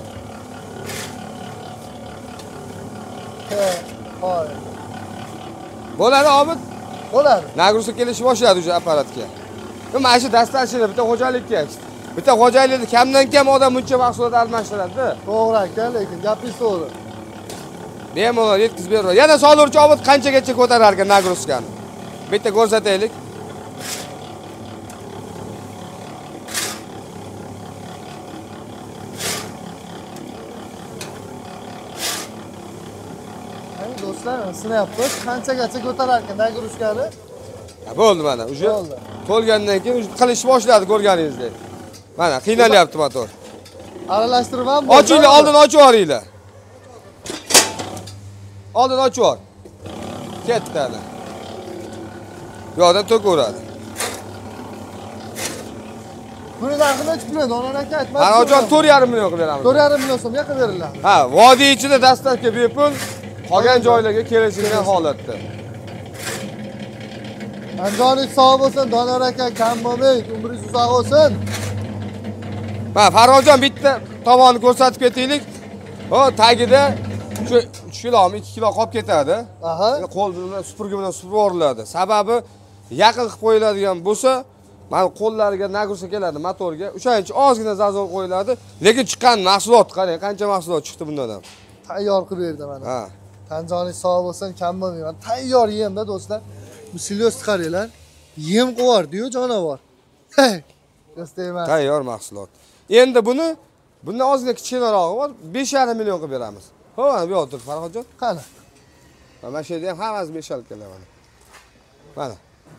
Ha, hoy. Bo'ladi, Obid. Bo'ladi. Nagruska kelishni boshladi o'sha apparatga. Mana shu dasturchilar bitta xo'jalikka. Bitta xo'jalikda kamdan kam odam buncha mahsulot almashtiradi. To'g'ri aka, lekin gapingiz to'g'ri. Bemalol yetkazib beradi. Yana solurchi Obid qanchagacha ko'tarar ekan nagruskani? Bitta ko'rsataylik. Ay do'stlar, sinayapmiz. Qanchagacha ko'tarar ekan nagruskani? Ha, bo'ldi mana. Uje Bo'ldi. to'lgandan keyin qilishni boshladi ko'rganingizdek. Mana qiynalyapti motor. Aralashtirib ham Ochinglar, oldin ochib yuboringlar. Oldin ochib yubor. Ketdi ana. Yo'qdan to'kaveradi. Buni narxi necha pul Doniyor aka aytmadi. Farhojon to'rt yarim million qilib beramiz. to'rt yarim million so'mga qilib beriladi. Ha, vodiy ichida dastlabki bepul qolgan joylarga kelishgan holatda. Anjoningiz sog' bo'lsin, Doniyor aka, kam bo'lmang, umringiz uzoq bo'lsin. Mana Farhojon bitta tomonni ko'rsatib ketaylik. O, tagida shu uch kilomi, ikki kilo qolib ketadi. Aha. Qo'l bilan supurgi bilan supurib yuboriladi. Sababi yaqin qilib qo'yiladigan bo'lsa, mana qo'llariga nagruska keladi motorga. O'shaning uchun ozgina zazor qo'yiladi. Lekin chiqqan mahsulot qarang, qancha mahsulot chiqdi bundan ham. Tayyor qilib berdi mana. Ha. Tanjoningiz sog' bo'lsin, kam bo'lmayman. Tayyor yemda do'stlar. Bu silyos qaranglar. Yem qo'yordi-yu jonavor. Hey. Do'stlar. Tayyor mahsulot. Endi buni bundan ozgina kichkinarog'i bor, besh yarim million qilib beramiz. Xo'p, mana bu yerda tur Farhojon. Qani? Mana shu yerda ham hammasi besh olib keladi mana. Mana.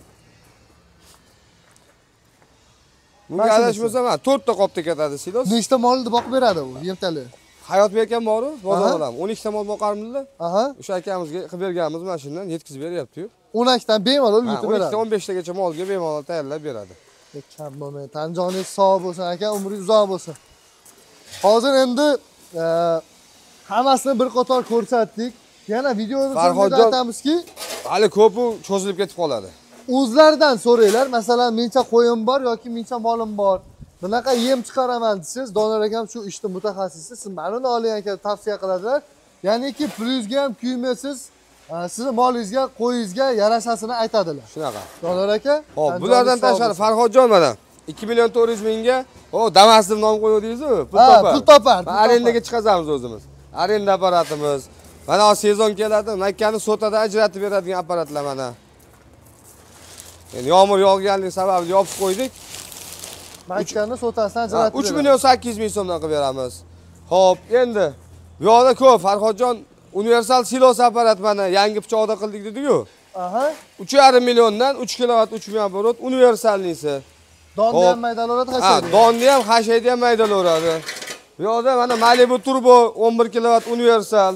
Bunga adashmasam, mana to'rt ta qopda ketadi silos. Nechta molni boqib beradi u yemtali? Hayot bergan boru, bozor odam. o'n ikki ta mol boqarmizlar. Aha. O'sha akamizga qilib berganmiz mana shundan yetkazib beryapti-yu. o'n ikki ta bemalol yutib o'n ikki beradi. ta o'n besh tagacha molga bemalol tayyorlab beradi. Kam bo'lmay. Tanjoningiz sog' bo'lsin aka, umringiz uzoq bo'lsin. Hozir endi e, hammasini bir qator ko'rsatdik. Yana videoda sonida aytamizki, hali ko'pi cho'zilib ketib qoladi. O'zlaridan so'ranglar. Masalan, mencha qo'yim bor yoki mencha molim bor. Bunaqa yem chiqaraman desiz, Donor akam shu ishda mutaxassisi, siz ma'lum oling aka tavsiya qiladilar. Ya'niki plyusga ham kuymasiz, sizni molingizga, qo'yingizga yarashasini aytadilar. Shunaqa. Donor aka. Xo'p, bulardan tashqari Farhodjon mana ikki million to'rt yuz mingga, o Damas'ni nom qo'yadingiz-ku, pul topar. Pul topar. Arendaga chiqazamiz o'zimiz. Arenda apparatimiz. Mana o sezon keladi, Makkani sotada ajratib beradigan apparatlar mana. Endi yomg'ir yog'ganligi sababli yopib qo'ydik. Makkani sotasidan ajratib uch million sakkiz yuz ming so'mdan qilib beramiz. Xo'p, endi bu yoqda ko'p Farhodjon universal silos apparat mana yangi pichoqda qildik dedi-ku. Aha. uch yarim milliondan uch kilovat uch ming oborot universalnisi. Donni ham maydalaradi, Ha, hashaydi. donni ham, hashaydi ham maydalaradi. Bu yoqda mana Malibu Turbo o'n bir kilovat universal.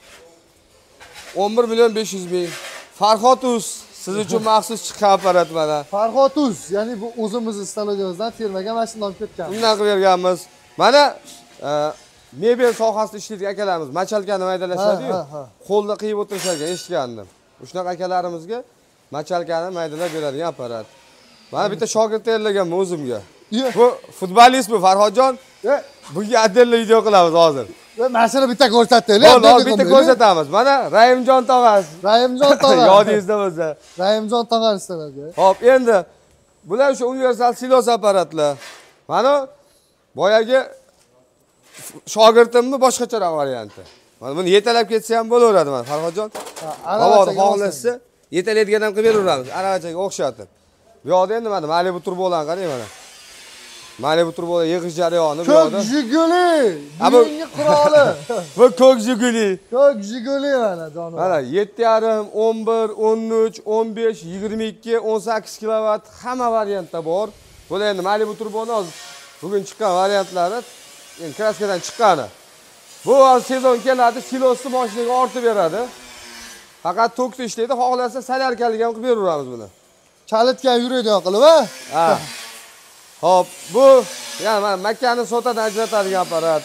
o'n bir million besh yuz ming. Farhodus siz uchun maxsus chiqqan apparat mana. Farhodus, ya'ni bu o'zimizni stologimizdan firmaga mana shunday olib ketgan. Undan qilib berganmiz. Mana mebel sohasida ishlaydigan akalarimiz machalkani maydalashadi-yu. Qo'lda qiyib o'tirishar ekan, eshitgandim. Shunaqa akalarimizga machalkani maydalab beradigan apparat. Mana bitta shogird tayyorlaganman o'zimga. Bu futbolist bu Farhodjon. Bunga atdella video qilamiz hozir. Mana shuni bitta ko'rsataylik. Hozir bitta ko'rsatamiz. Mana Rahimjon tog'as. Rahimjon tog'a. Yodingizda bo'lsa. Rahimjon tog'a istaladi. Xo'p, endi bular o'sha universal silos apparatlar. Mana boyagi shogirdimni boshqacharoq varianti. Mana buni yetalab ketsa ham bo'laveradi mana Farhodjon. Havoda xohlasa yetalaydigan ham qilib beraveramiz. Aravachaga o'xshatib. Bu yoqda endi mana Malibu turbolarni qarang mana. Malibu turbolar yig'ish jarayoni bu yoqda. Ko'k Jiguli. Bugungi quroli. Bu ko'k Jiguli. Ko'k Jiguli mana jonivor. Mana yetti yarim, o'n bir, o'n uch, o'n besh, yigirma ikki, o'n sakkiz kilovat hamma variantda bor. Bular endi Malibu turboni hozir bugun chiqqan variantlari, endi kraskadan chiqqani. Bu hozir sezon keladi, silosni mashinaga ortib beradi. Faqat tokda ishlaydi, xohlasa salyarkalik ham qilib beraveramiz buni. Kalitgan yuradigan qilib, ha? Ha. Hop, bu yana mana Makkani sotadan ajratadigan apparat.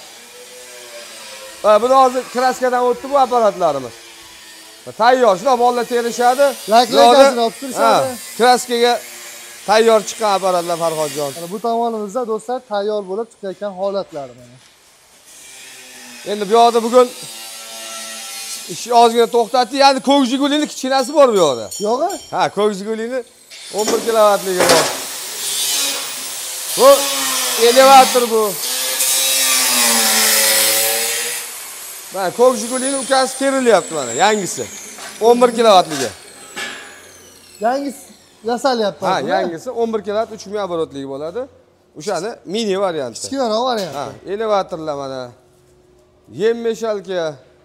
Va buni hozir kraskadan o'tdi bu apparatlarimiz. Tayyor, shuna bolalar terishadi. Laklagasini olib turishadi. Kraskaga tayyor chiqqan apparatlar Farhodjon. Mana bu tomonimizda do'stlar tayyor bo'lib chiqayotgan holatlari mana. Endi bu yoqda bugun ishni ozgina to'xtatdi. Ya'ni ko'k Jigulini kichkinasi bor bu yoqda. Yo'g'i? Ha, ko'k Jigulini o'n bir kilovatligi bor. Bu elevator bu. Mana ko'k Jigulini ukasi terilyapti mana, yangisi. o'n bir kilovatligi. Yangisi yasalyapti. Ha, yangisi o'n bir kilovat uch ming oborotligi bo'ladi. O'shani mini varianti. Kichkinaroq variant. Ha, elevatorlar mana. Yem meshalka.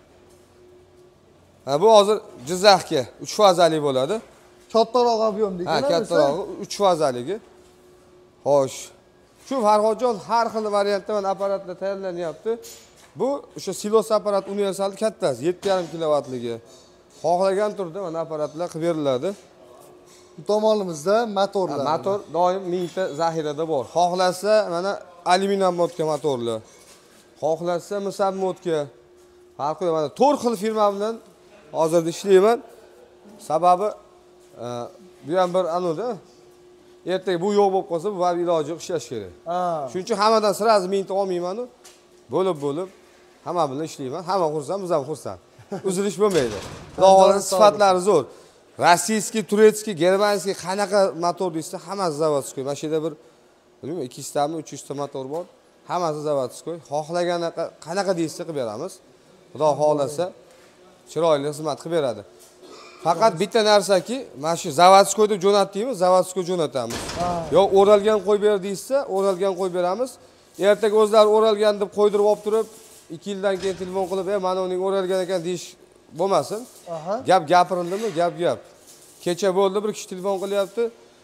Ha, bu hozir Jizzaxga uch fazali bo'ladi. Kattaroq ob'yomdagi. Ha, kattaroq uch fazaligi. Xo'sh. Shu Farhodjon har xil variantda mana apparatlar tayyorlanyapti. Bu o'sha silos apparat universal kattasi yetti yarim kilovatligi. Xohlagan turda mana apparatlar qilib beriladi. Bu tomonimizda motorlar. Motor doim ming ta zaxirada bor. Xohlasa mana alyuminium modga motorlar. Xohlasa misab modga. Farqi yo'q. Mana to'rt xil firma bilan hozirda ishlayman. Sababi bu ham bir anoda. Ertaga bu yo'q bo'lib qolsa, bu ham iloji yo'q, ishlash kerak. Ha. Shuning uchun hammadan sirasi mingta olmayman-ku. Bo'lib-bo'lib hamma bilan ishlayman. Hamma xursand, biz ham xursand. Uzilish bo'lmaydi. Xudoning sifatlari zo'r. Rossiyskiy, turetskiy, germanskiy qanaqa motor deysa, hammasi zavodskiy. Mana shu yerda bir bilmayman ikki yuz tami, uch yuz ta motor bor. Hammasi zavodskiy. Xohlagan qanaqa deysa qilib beramiz. Xudo xolasa chiroyli xizmat qilib beradi. Faqat bitta narsaki, mana shu zavodskiy deb jo'natdingmi, zavodskiy jo'natamiz. Yo'q, o'ralgan qo'yib ber deysa, o'ralgan qo'yib beramiz. Ertaga o'zlari o'ralgan deb qo'ydirib olib turib, ikki yildan keyin telefon qilib, "Ey, mana uning o'ralgan ekan" deyish bo'lmasin. Gap gapirildimi? Gap gap. Kecha bo'ldi, bir kishi telefon qilyapti.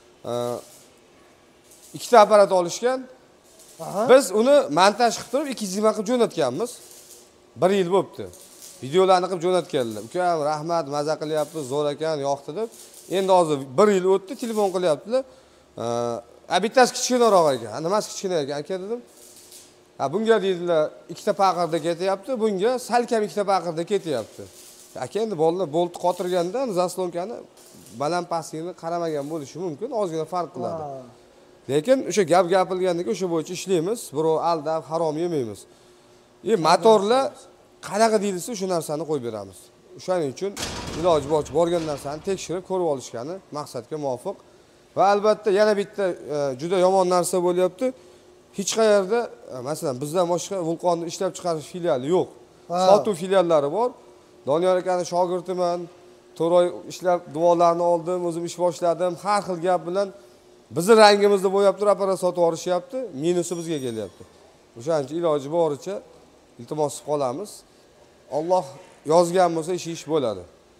Ikkita apparat olishgan. Biz uni montaj qilib turib ikki yuz ming qilib jo'natganmiz. bir yil bo'libdi. Videolarni qilib jo'natganlar. Ukam, rahmat, maza qilyapti, zo'r ekan, yoqdi deb. Endi hozir bir yil o'tdi, telefon qilyaptilar. A bittasi kichkinaroq ekan. Nimasi kichkina ekan aka dedim. Ha bunga deydilar ikkita paqirda ketyapti, bunga salkam ikkita paqirda ketyapti. Aka endi bolalar bolt qotirganda zaslonkani baland pastligini qaramagan bo'lishi mumkin, ozgina farq qiladi. Lekin o'sha gap gapilgandagi o'sha bo'yicha ishlaymiz. Birov aldab harom yemaymiz. E motorlar qanaqa deyilsa shu narsani qo'yib beramiz. O'shaning uchun iloji boricha borgan narsani tekshirib ko'rib olishgani maqsadga muvofiq. Va albatta yana bitta juda yomon narsa bo'lyapti. Hech qayerda, masalan, bizdan boshqa vulqonni ishlab chiqarish filiali yo'q. Sotuv filiallari bor. Doniyor akani shogirdiman. to'rt oy ishlab duolarni oldim, o'zim ish boshladim. Har xil gap bilan bizni rangimizni bo'yab turib apparat sotib olishyapti, minusi bizga kelyapti. O'shaning uchun iloji boricha iltimos qilib qolamiz. Alloh yozgan bo'lsa ish ish bo'ladi.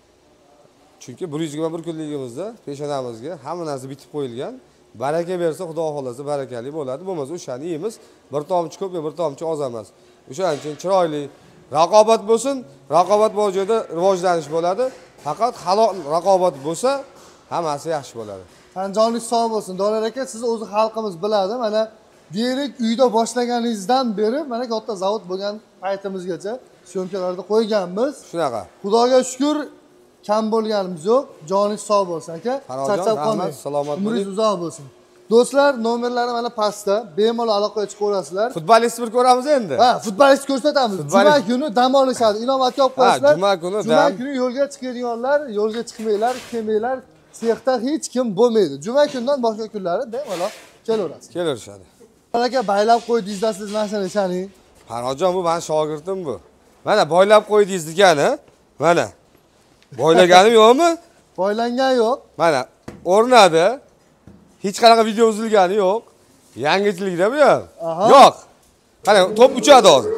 Chunki bir yuz yigirma bir kunligimizda peshonamizga hamma narsa bitib qo'yilgan. Baraka bersa, Xudo xolasa barakali bo'ladi. Bo'lmasa o'shani yeymiz. Bir tomchi ko'p, bir tomchi oz emas. O'shaning uchun chiroyli raqobat bo'lsin, raqobat bor joyda rivojlanish bo'ladi. Faqat halol raqobat bo'lsa, hammasi yaxshi bo'ladi. Tanjoningiz sog' bo'lsin. Doniyor aka, siz o'zi xalqimiz biladi. Mana deylik uyda boshlaganingizdan beri mana katta zavod bo'lgan paytimizgacha syomkalarda qo'yganmiz. Shunaqa. Xudoga shukr, kam bo'lganimiz yo'q. Joningiz sog' bo'lsin aka. Charchab qolmang. Salomat bo'ling. Umringiz uzoq bo'lsin. Do'stlar, nomerlari mana pastda. Bemalol aloqaga chiqaverasizlar. Futbolistni bir ko'ramiz endi. Ha, futbolist ko'rsatamiz. Juma kuni dam olishadi. Inovatga olib qo'yasizlar. Juma kuni dam. Juma kuni yo'lga chiqadiganlar, yo'lga chiqmanglar, kelmanglar. Sexda hech kim bo'lmaydi. Juma kundan boshqa kunlari bemalol kelaverasiz. Kelaverishadi. Aka baylab qo'ydingizda siz mashina ishaning. Farhodjon, bu men shogirdim bu. Mana boylab qo'ydingiz degani, mana. Boylaganim yo'qmi? Boylangan yo'q. Mana o'rnadi. Hech qanaqa video uzilgani yo'q. Yangichilikda bu ham. Yo'q. Qani top uchadi hozir.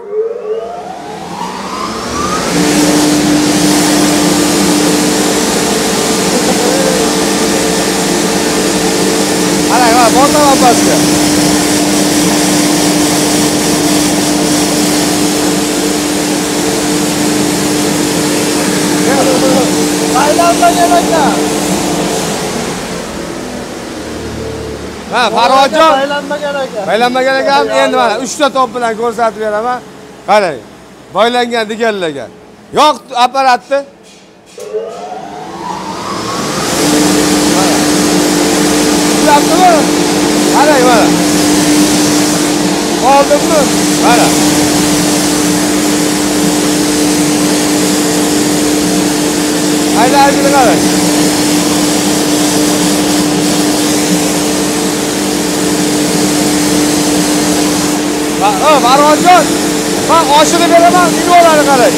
Ana, mana bordan olmasga. Baylanmagan aka. Ha, Farhodjon. Baylanmagan aka. Baylanmagan ekan, endi mana uchta top bilan ko'rsatib beraman. Qarang. Boylangan deganlarga. Yo'q apparatni. Ulatdimi? Qarang mana. Oldimmi? Mana. Aylanishini qarang. Ha, Farhodjon. Ben oshini beraman, videolarni qarang.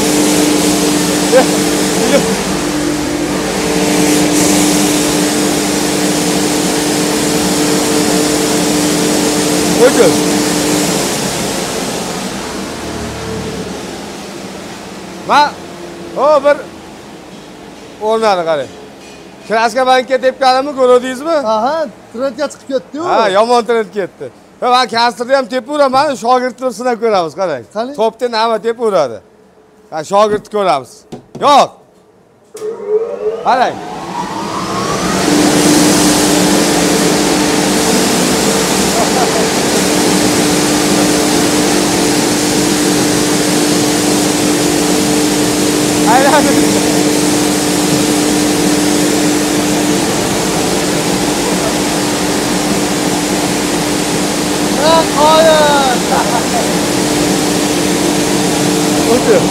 Qo'ychi. Ben o bir o'rnadi qarang. Kraska bankka tepganimni ko'rdingizmi? Aha, trendga chiqib ketdi-ku. Ha, yomon trend ketdi. Ben kastrni ham tepaveraman, shogirdni sinab ko'ramiz, qarang. Topda nima tepaveradi. Ha, shogirdni ko'ramiz. Yo'q. Qarang. Aylanib. Hayır. Otur.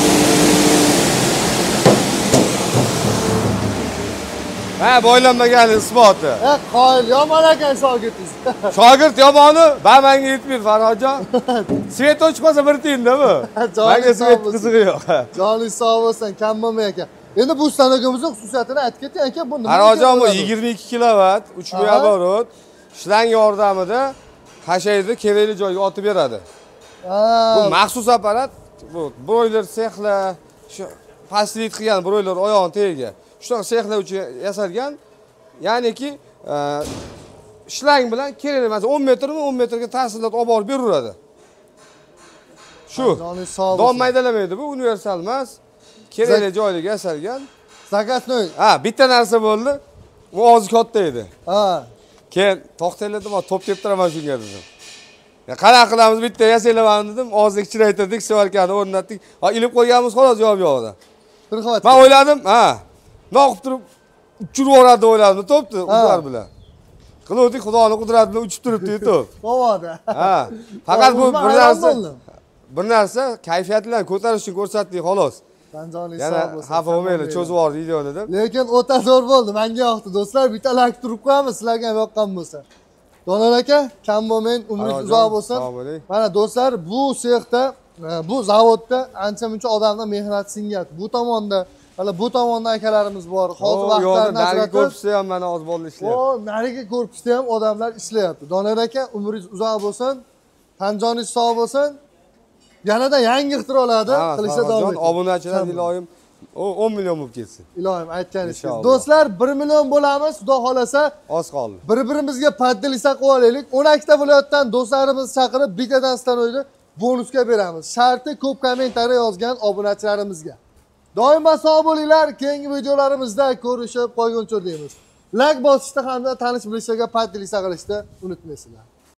Ha, boylanmagan isboti. E, qoyil, yomon ekan shogirdingiz. Shogird yomoni, ben menga yetmaydi Farhodjon. Svet o'chmasa bir tiyinda bu. Menga svet qizig'i yo'q. Joningiz sog' bo'lsin, kam bo'lmay ekan. Endi bu stanogimizning xususiyatini aytib keting aka, bu nima? Farhodjon, bu yigirma ikki kilovat, uch ming оборот, shlang yordamida hashayni kerakli joyga otib beradi. Bu maxsus apparat, bu broiler sexlar, shu pastlik qilgan broiler oyog'ini tagiga. Shunaqa sexlar uchun yasalgan. Ya'niki, shlang bilan kerakli, masalan, o'n metrmi, o'n metrga ta'sirlat olib borib beraveradi. Shu. Don maydalamaydi, bu universal emas. Kerakli joyga yasalgan. Zakatnoy. Ha, bitta narsa bo'ldi. Bu ozi katta edi. Ha. Keyin to'xtayladim, top teptiraman shunga dedim. Qanaqa qilamiz bitta yasaylaman dedim, og'zini kichraytirdik, sevarkani o'rnatdik. Ha, ilib qo'yganmiz, xolos javob yo'qdi. Bir qavat. Men o'yladim, ha, noqib turib uchirib yuboradi deb o'yladim, to'pni ular bilan. Qiluvdik, Xudoning qudrati bilan uchib turibdi to'p. Qo'vadi. Ha, faqat bu bir narsa bir narsa kayfiyatlarni ko'tarish uchun ko'rsatdik, xolos. Tanjoningiz Yana sog' bo'lsin. xafa bo'lmanglar, cho'zib yubordi videoni deb. Lekin o'ta zo'r bo'ldi, menga yoqdi do'stlar. Bitta like turib qo'yamiz, sizlarga ham yoqqan bo'lsa. Donon aka, kam bo'lmang, umringiz uzoq bo'lsin. Mana do'stlar, bu sexda, bu zavodda ancha-muncha odamlar mehnat singyapti. Bu tomonda, hali bu tomonda akalarimiz bor. Hozir vaqtlarni ajratib, korpusda ham mana oz bo'ldi ishlayapti. O, narigi korpusda ham odamlar ishlayapti. Donon aka, umringiz uzoq bo'lsin. Tanjoningiz sog' bo'lsin. Yanada yangi ixtirolarni qilishda davom eting. Obunachilar iloyim o'n million bo'lib ketsin. Iloyim aytganingiz. Do'stlar, bir million bo'lamiz, Xudo xolasa. Oz qoldi. Bir-birimizga paddilisa qilib olaylik. o'n ikkita viloyatdan do'stlarimizni chaqirib, bittadan stanoyni bonusga beramiz. Sharti ko'p kommentariy yozgan obunachilarimizga. Doimo sog' bo'linglar. Keyingi videolarimizda ko'rishib qolguncha deymiz. Like bosishda hamda tanish bilishlarga paddilisa qilishni unutmaysizlar.